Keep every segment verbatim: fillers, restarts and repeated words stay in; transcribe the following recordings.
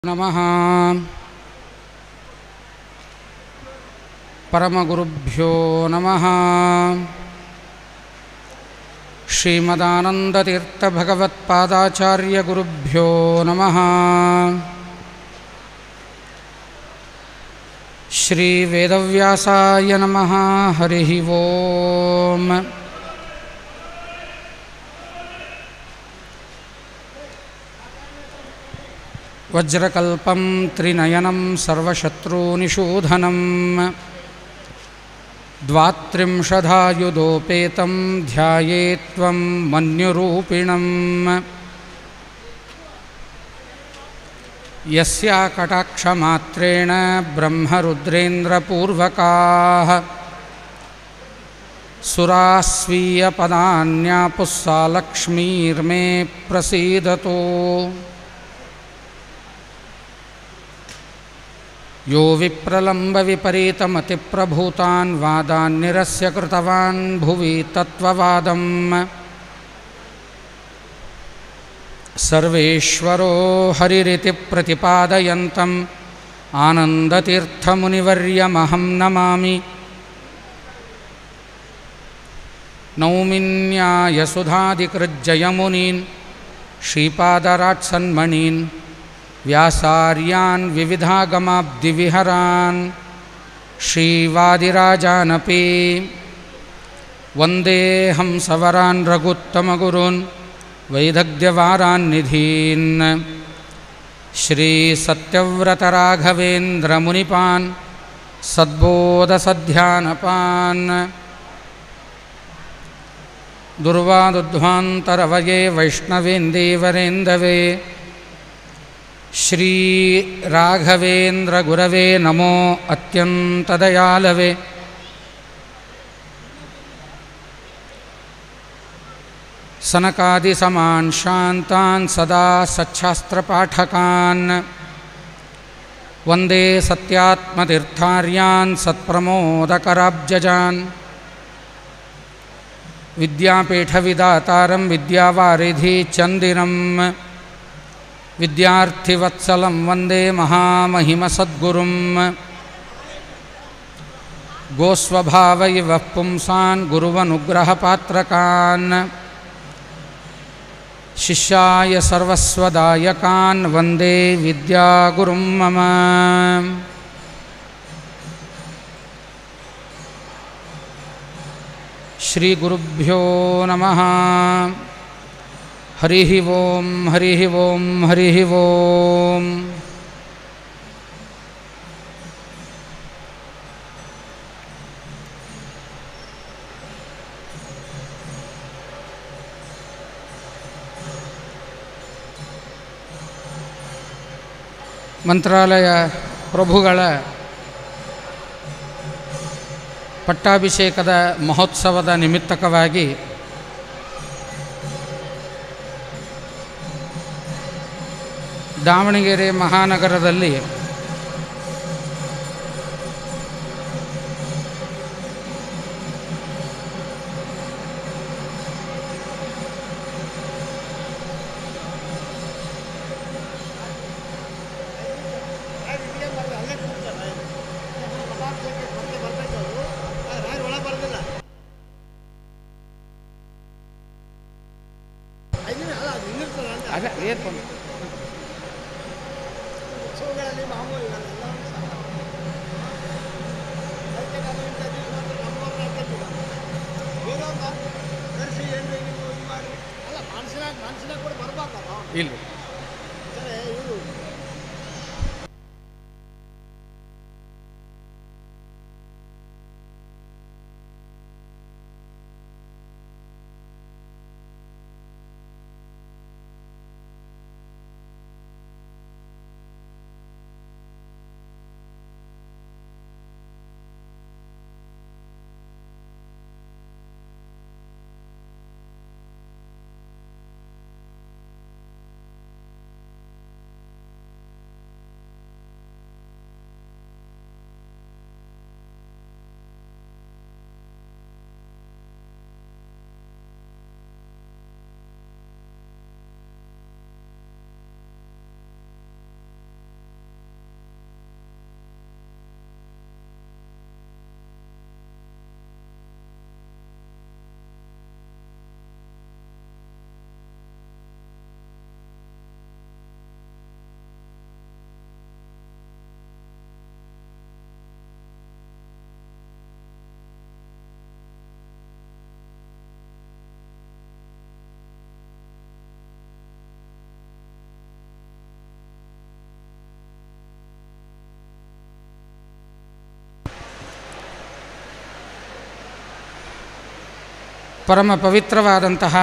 ನಮಃ. ಪರಮಗುರುಭ್ಯೋ ನಮಃ. ಶ್ರೀಮದಾನಂದತೀರ್ಥಭಗವತ್ಪಾದಾಚಾರ್ಯಗುರುಭ್ಯೋ ನಮಃ. ಶ್ರೀವೇದವ್ಯಾಸಾಯ ನಮಃ. ಹರಿ ಓಂ. ವಜ್ರಕಲ್ಪಂ ತ್ರಿನಯನಂ ಸರ್ವಶತ್ರುನಿಷೂಧನಂ ದ್ವಾತ್ರಿಂಶದಾಯುಧೋಪೇತಂ ಧ್ಯಾಯೇತ್ವಂ ಮನ್ಯುರೂಪಿಣಂ ಯಸ್ಯ ಕಟಾಕ್ಷಮಾತ್ರೇಣ ಬ್ರಹ್ಮರುದ್ರೇಂದ್ರಪೂರ್ವಕಾಃ ಸುರಾಸ್ವೀಯಪದಾನ್ಯಾಪುಃ ಸಾ ಲಕ್ಷ್ಮೀರ್ಮೇ ಪ್ರಸೀದತು. ಯೋ ವಿಪ್ರಲಂಬವಿಪರೀತಮತಿಪ್ರಭೂತಾನ್ ವಾದಾನ್ ನಿರಸ್ಯ ಕೃತವಾನ್ ಭುವಿ ತತ್ವವಾದಂ ಸರ್ವೇಶ್ವರೋ ಹರಿರಿತಿ ಪ್ರತಿಪಾದಯಂತಂ ಆನಂದತೀರ್ಥಮುನಿವರ್ಯಮಹಂ ನಮಾಮಿ. ನೌಮಿನ್ಯಾಯಸುಧಾದಿಕೃಜ್ಜಯಮುನೀನ್ ಶ್ರೀಪಾದರಾಟ್ಸನ್ಮಣೀನ್ ವ್ಯಾಸಾರ್ಯಾನ್ ವಿವಿಧಾಗಮಾಬ್ಧಿವಿಹರಾನ್ ಶ್ರೀವಾದಿರಾಜಾನಪಿ ವಂದೇ ಹಂಸವರಾನ್ ರಘುತ್ತಮಗುರುನ್ ವೈದಗ್ಧ್ಯವಾರಾನ್ನಿಧೀನ್ ಶ್ರೀಸತ್ಯವ್ರತರಾಘವೇಂದ್ರಮುನಿಪಾನ್ ಸದ್ಬೋಧಸಧ್ಯಾನಪಾನ್ ದುರ್ವಾದುಧ್ವಾಂತರವಯೇ ವೈಷ್ಣವೇಂದೇವರೇಂದವೇ ಶ್ರೀ ರಾಘವೇಂದ್ರ ಗುರವೇ ನಮೋ ಅತ್ಯಂತದಯಾಲವೇ. ಸನಕಾದಿ ಸಮಾನ್ ಶಾಂತಾನ್ ಸದಾ ಸಚ್ಛಾಸ್ತ್ರಪಾಠಕಾನ್ ವಂದೇ ಸತ್ಯಾತ್ಮತೀರ್ಥಾರ್ಯಾನ್ ಸತ್ಪ್ರಮೋದಕರಾಬ್ಜಜಾನ್ ವಿದ್ಯಾಪೀಠವಿದಾತಾರಂ ವಿದ್ಯಾವಾರಿಧಿ ಚಂದಿರಂ ವಿದ್ಯಾರ್ಥಿವತ್ಸಲಂ ವಂದೇ ಮಹಾಮಹಿಮಸದ್ಗುರುಂ. ಗೋಸ್ವಭಾವೈವ ಪುಂಸಾನ್ ಗುರುವನುಗ್ರಹಪಾತ್ರಕಾನ್ ಶಿಷ್ಯಾಯ ಸರ್ವಸ್ವದಾಯಕಾನ್ ವಂದೇ ವಿದ್ಯಾಗುರುಂ ಮಮ. ಶ್ರೀಗುರುಭ್ಯೋ ನಮಃ. ಹರಿ ಓಂ. ಹರಿ ಓಂ. ಹರಿ ಓಂ. ಮಂತ್ರಾಲಯ ಪ್ರಭುಗಳ ಪಟ್ಟಾಭಿಷೇಕದ ಮಹೋತ್ಸವದ ನಿಮಿತ್ತಕವಾಗಿ ದಾವಣಗೆರೆ ಮಹಾನಗರದಲ್ಲಿ ಇಲ್ಲ ಪರಮ ಪವಿತ್ರವಾದಂತಹ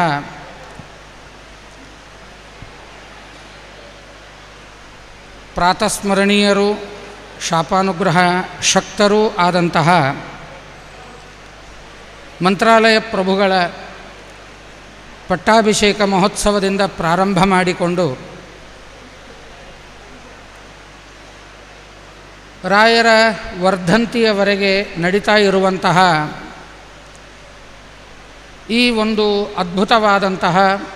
ಪ್ರಾತಸ್ಮರಣೀಯರು ಶಾಪಾನುಗ್ರಹ ಶಕ್ತರೂ ಆದಂತಹ ಮಂತ್ರಾಲಯ ಪ್ರಭುಗಳ ಪಟ್ಟಾಭಿಷೇಕ ಮಹೋತ್ಸವದಿಂದ ಪ್ರಾರಂಭ ಮಾಡಿಕೊಂಡು ರಾಯರ ವರ್ಧಂತಿಯವರೆಗೆ ನಡೀತಾ ಇರುವಂತಹ ಈ ಒಂದು ಅದ್ಭುತವಾದಂತಹ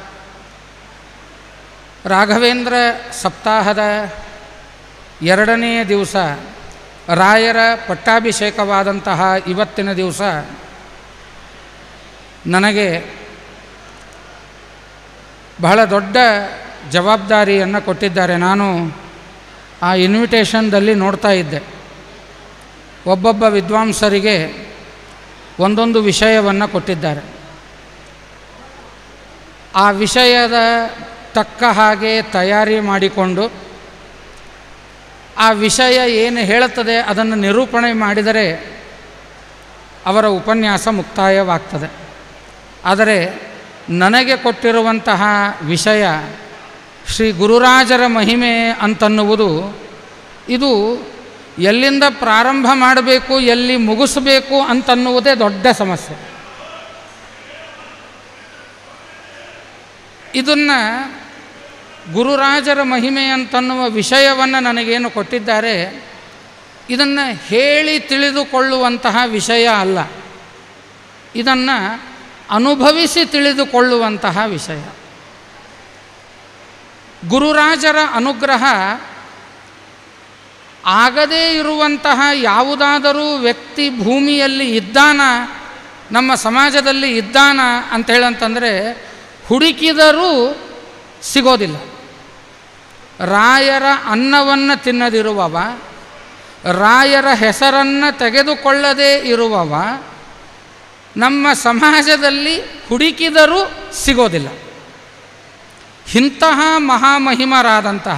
ರಾಘವೇಂದ್ರ ಸಪ್ತಾಹದ ಎರಡನೆಯ ದಿವಸ ರಾಯರ ಪಟ್ಟಾಭಿಷೇಕವಾದಂತಹ ಇವತ್ತಿನ ದಿವಸ ನನಗೆ ಬಹಳ ದೊಡ್ಡ ಜವಾಬ್ದಾರಿಯನ್ನು ಕೊಟ್ಟಿದ್ದಾರೆ. ನಾನು ಆ ಇನ್ವಿಟೇಷನ್ದಲ್ಲಿ ನೋಡ್ತಾ ಇದ್ದೆ, ಒಬ್ಬೊಬ್ಬ ವಿದ್ವಾಂಸರಿಗೆ ಒಂದೊಂದು ವಿಷಯವನ್ನು ಕೊಟ್ಟಿದ್ದಾರೆ. ಆ ವಿಷಯದ ತಕ್ಕ ಹಾಗೆ ತಯಾರಿ ಮಾಡಿಕೊಂಡು ಆ ವಿಷಯ ಏನು ಹೇಳುತ್ತದೆ ಅದನ್ನು ನಿರೂಪಣೆ ಮಾಡಿದರೆ ಅವರ ಉಪನ್ಯಾಸ ಮುಕ್ತಾಯವಾಗ್ತದೆ. ಆದರೆ ನನಗೆ ಕೊಟ್ಟಿರುವಂತಹ ವಿಷಯ ಶ್ರೀ ಗುರುರಾಜರ ಮಹಿಮೆ ಅಂತನ್ನುವುದು ಇದು ಎಲ್ಲಿಂದ ಪ್ರಾರಂಭ ಮಾಡಬೇಕು ಎಲ್ಲಿ ಮುಗಿಸಬೇಕು ಅಂತನ್ನುವುದೇ ದೊಡ್ಡ ಸಮಸ್ಯೆ. ಇದನ್ನು ಗುರುರಾಜರ ಮಹಿಮೆ ಅಂತನ್ನುವ ವಿಷಯವನ್ನು ನನಗೇನು ಕೊಟ್ಟಿದ್ದಾರೆ ಇದನ್ನು ಹೇಳಿ ತಿಳಿದುಕೊಳ್ಳುವಂತಹ ವಿಷಯ ಅಲ್ಲ, ಇದನ್ನು ಅನುಭವಿಸಿ ತಿಳಿದುಕೊಳ್ಳುವಂತಹ ವಿಷಯ. ಗುರುರಾಜರ ಅನುಗ್ರಹ ಆಗದೇ ಇರುವಂತಹ ಯಾವುದಾದರೂ ವ್ಯಕ್ತಿ ಭೂಮಿಯಲ್ಲಿ ಇದ್ದಾನ, ನಮ್ಮ ಸಮಾಜದಲ್ಲಿ ಇದ್ದಾನ ಅಂಥೇಳಂತಂದರೆ ಹುಡುಕಿದರೂ ಸಿಗೋದಿಲ್ಲ. ರಾಯರ ಅನ್ನವನ್ನು ತಿನ್ನದಿರುವವ, ರಾಯರ ಹೆಸರನ್ನು ತೆಗೆದುಕೊಳ್ಳದೇ ಇರುವವ ನಮ್ಮ ಸಮಾಜದಲ್ಲಿ ಹುಡುಕಿದರೂ ಸಿಗೋದಿಲ್ಲ. ಇಂತಹ ಮಹಾಮಹಿಮರಾದಂತಹ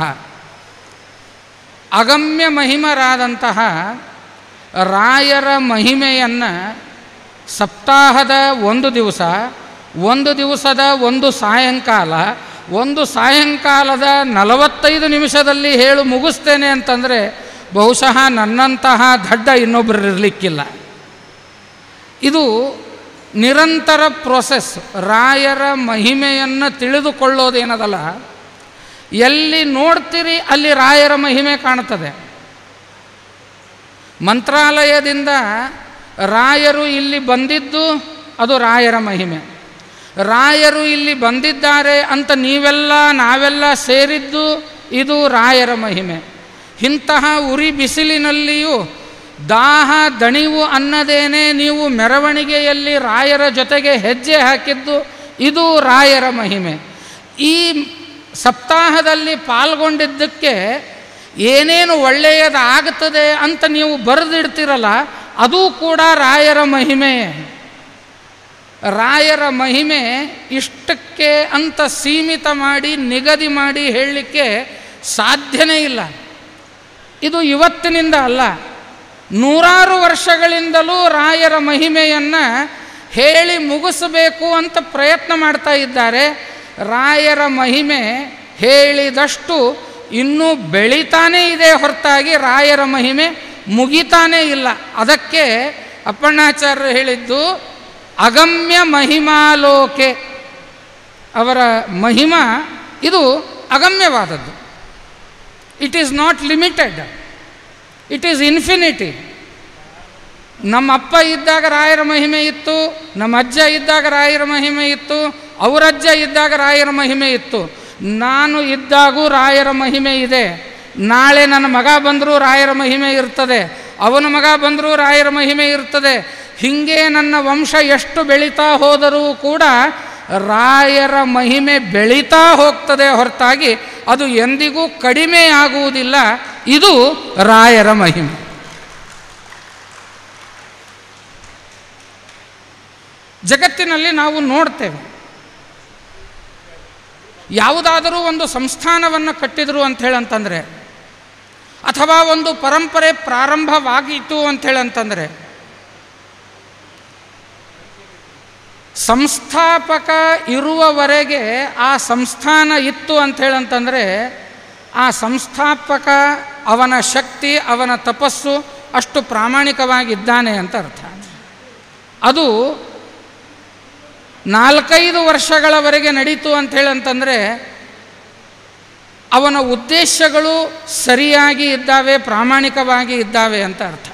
ಅಗಮ್ಯ ಮಹಿಮರಾದಂತಹ ರಾಯರ ಮಹಿಮೆಯನ್ನು ಸಪ್ತಾಹದ ಒಂದು ದಿವಸ, ಒಂದು ದಿವಸದ ಒಂದು ಸಾಯಂಕಾಲ, ಒಂದು ಸಾಯಂಕಾಲದ ನಲವತ್ತೈದು ನಿಮಿಷದಲ್ಲಿ ಹೇಳು ಮುಗಿಸ್ತೇನೆ ಅಂತಂದರೆ ಬಹುಶಃ ನನ್ನಂತಹ ದಡ್ಡ ಇನ್ನೊಬ್ಬರು ಇರಲಿಕ್ಕಿಲ್ಲ. ಇದು ನಿರಂತರ ಪ್ರೋಸೆಸ್. ರಾಯರ ಮಹಿಮೆಯನ್ನು ತಿಳಿದುಕೊಳ್ಳೋದೇನದಲ್ಲ, ಎಲ್ಲಿ ನೋಡ್ತೀರಿ ಅಲ್ಲಿ ರಾಯರ ಮಹಿಮೆ ಕಾಣುತ್ತದೆ. ಮಂತ್ರಾಲಯದಿಂದ ರಾಯರು ಇಲ್ಲಿ ಬಂದಿದ್ದು ಅದು ರಾಯರ ಮಹಿಮೆ. ರಾಯರು ಇಲ್ಲಿ ಬಂದಿದ್ದಾರೆ ಅಂತ ನೀವೆಲ್ಲ ನಾವೆಲ್ಲ ಸೇರಿದ್ದು ಇದು ರಾಯರ ಮಹಿಮೆ. ಇಂತಹ ಉರಿ ಬಿಸಿಲಿನಲ್ಲಿಯೂ ದಾಹ ದಣಿವು ಅನ್ನದೇನೆ ನೀವು ಮೆರವಣಿಗೆಯಲ್ಲಿ ರಾಯರ ಜೊತೆಗೆ ಹೆಜ್ಜೆ ಹಾಕಿದ್ದು ಇದು ರಾಯರ ಮಹಿಮೆ. ಈ ಸಪ್ತಾಹದಲ್ಲಿ ಪಾಲ್ಗೊಂಡಿದ್ದಕ್ಕೆ ಏನೇನು ಒಳ್ಳೆಯದಾಗುತ್ತದೆ ಅಂತ ನೀವು ಬರೆದಿಡ್ತಿರಲ್ಲ ಅದು ಕೂಡ ರಾಯರ ಮಹಿಮೆಯೇ. ರಾಯರ ಮಹಿಮೆ ಇಷ್ಟಕ್ಕೆ ಅಂತ ಸೀಮಿತ ಮಾಡಿ ನಿಗದಿ ಮಾಡಿ ಹೇಳಲಿಕ್ಕೆ ಸಾಧ್ಯನೇ ಇಲ್ಲ. ಇದು ಇವತ್ತಿನಿಂದ ಅಲ್ಲ, ನೂರಾರು ವರ್ಷಗಳಿಂದಲೂ ರಾಯರ ಮಹಿಮೆಯನ್ನು ಹೇಳಿ ಮುಗಿಸಬೇಕು ಅಂತ ಪ್ರಯತ್ನ ಮಾಡ್ತಾ ಇದ್ದಾರೆ. ರಾಯರ ಮಹಿಮೆ ಹೇಳಿದಷ್ಟು ಇನ್ನೂ ಬೆಳೀತಾನೇ ಇದೆ ಹೊರತಾಗಿ ರಾಯರ ಮಹಿಮೆ ಮುಗಿತಾನೇ ಇಲ್ಲ. ಅದಕ್ಕೆ ಅಪ್ಪಣ್ಣಾಚಾರ್ಯರು ಹೇಳಿದ್ದು ಅಗಮ್ಯ ಮಹಿಮಾಲೋಕೆ. ಅವರ ಮಹಿಮಾ ಇದು ಅಗಮ್ಯವಾದದ್ದು. It is not limited, it is infinity. ನಮ್ಮ ಅಪ್ಪ ಇದ್ದಾಗ ರಾಯರ ಮಹಿಮೆ ಇತ್ತು, ನಮ್ಮ ಅಜ್ಜ ಇದ್ದಾಗ ರಾಯರ ಮಹಿಮೆ ಇತ್ತು, ಅವರಜ್ಜ ಇದ್ದಾಗ ರಾಯರ ಮಹಿಮೆ ಇತ್ತು. ನಾನು ಇದ್ದಾಗೂ ರಾಯರ ಮಹಿಮೆ ಇದೆ. ನಾಳೆ ನನ್ನ ಮಗ ಬಂದರೂ ರಾಯರ ಮಹಿಮೆ ಇರ್ತದೆ, ಅವನ ಮಗ ಬಂದರೂ ರಾಯರ ಮಹಿಮೆ ಇರ್ತದೆ. ಹೀಗೆ ನನ್ನ ವಂಶ ಎಷ್ಟು ಬೆಳೀತಾ ಹೋದರೂ ಕೂಡ ರಾಯರ ಮಹಿಮೆ ಬೆಳೀತಾ ಹೋಗ್ತದೆ ಹೊರತಾಗಿ ಅದು ಎಂದಿಗೂ ಕಡಿಮೆ ಆಗುವುದಿಲ್ಲ. ಇದು ರಾಯರ ಮಹಿಮೆ. ಜಗತ್ತಿನಲ್ಲಿ ನಾವು ನೋಡ್ತೇವೆ, ಯಾವುದಾದರೂ ಒಂದು ಸಂಸ್ಥಾನವನ್ನು ಕಟ್ಟಿದರು ಅಂಥೇಳಂತಂದರೆ ಅಥವಾ ಒಂದು ಪರಂಪರೆ ಪ್ರಾರಂಭವಾಗಿತ್ತು ಅಂಥೇಳಂತಂದರೆ ಸಂಸ್ಥಾಪಕ ಇರುವವರೆಗೆ ಆ ಸಂಸ್ಥಾನ ಇತ್ತು ಅಂಥೇಳಂತಂದರೆ ಆ ಸಂಸ್ಥಾಪಕ ಅವನ ಶಕ್ತಿ, ಅವನ ತಪಸ್ಸು ಅಷ್ಟು ಪ್ರಾಮಾಣಿಕವಾಗಿದ್ದಾನೆ ಅಂತ ಅರ್ಥ. ಅದು ನಾಲ್ಕೈದು ವರ್ಷಗಳವರೆಗೆ ನಡೀತು ಅಂಥೇಳಂತಂದರೆ ಅವನ ಉದ್ದೇಶಗಳು ಸರಿಯಾಗಿ ಇದ್ದಾವೆ, ಪ್ರಾಮಾಣಿಕವಾಗಿ ಇದ್ದಾವೆ ಅಂತ ಅರ್ಥ.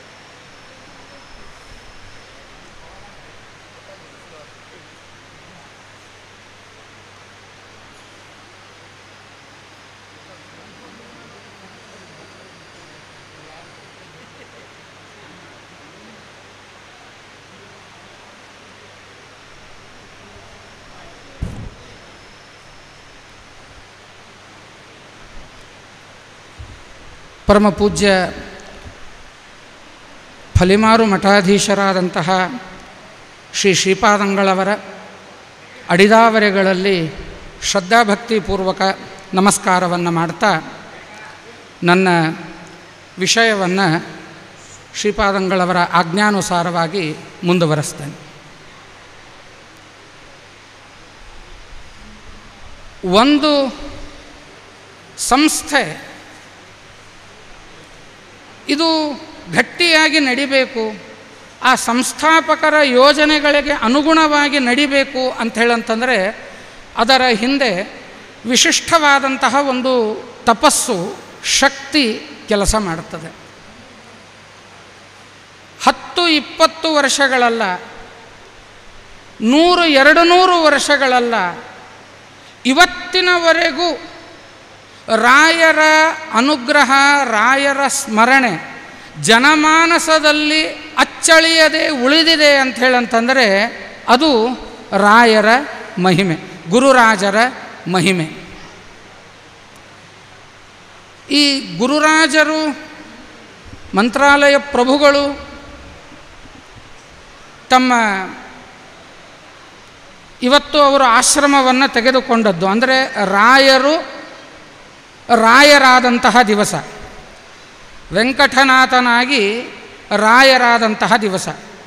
ಪರಮ ಪೂಜ್ಯ ಫಲಿಮಾರು ಮಠಾಧೀಶರಾದಂತಹ ಶ್ರೀ ಶ್ರೀಪಾದಂಗಳವರ ಅಡಿದಾವರೆಗಳಲ್ಲಿ ಶ್ರದ್ಧಾಭಕ್ತಿಪೂರ್ವಕ ನಮಸ್ಕಾರವನ್ನು ಮಾಡ್ತಾ ನನ್ನ ವಿಷಯವನ್ನು ಶ್ರೀಪಾದಂಗಳವರ ಆಜ್ಞಾನುಸಾರವಾಗಿ ಮುಂದುವರೆಸ್ತೇನೆ. ಒಂದು ಸಂಸ್ಥೆ ಇದು ಗಟ್ಟಿಯಾಗಿ ನಡಿಬೇಕು, ಆ ಸಂಸ್ಥಾಪಕರ ಯೋಜನೆಗಳಿಗೆ ಅನುಗುಣವಾಗಿ ನಡಿಬೇಕು ಅಂಥೇಳಂತಂದರೆ ಅದರ ಹಿಂದೆ ವಿಶಿಷ್ಟವಾದಂತಹ ಒಂದು ತಪಸ್ಸು, ಶಕ್ತಿ ಕೆಲಸ ಮಾಡುತ್ತದೆ. ಹತ್ತು ಇಪ್ಪತ್ತು ವರ್ಷಗಳಲ್ಲ, ನೂರು ಎರಡು ನೂರು ವರ್ಷಗಳಲ್ಲ, ಇವತ್ತಿನವರೆಗೂ ರಾಯರ ಅನುಗ್ರಹ, ರಾಯರ ಸ್ಮರಣೆ ಜನಮಾನಸದಲ್ಲಿ ಅಚ್ಚಳಿಯದೆ ಉಳಿದಿದೆ ಅಂಥೇಳಂತಂದರೆ ಅದು ರಾಯರ ಮಹಿಮೆ, ಗುರುರಾಜರ ಮಹಿಮೆ. ಈ ಗುರುರಾಜರು, ಮಂತ್ರಾಲಯ ಪ್ರಭುಗಳು ತಮ್ಮ ಇವತ್ತು ಅವರು ಆಶ್ರಮವನ್ನು ತೆಗೆದುಕೊಂಡದ್ದು ಅಂದರೆ ರಾಯರು ರಾಯರಾದಂತಹ ದಿವಸ, ವೆಂಕಟನಾಥನಾಗಿ ರಾಯರಾದಂತಹ ದಿವಸ.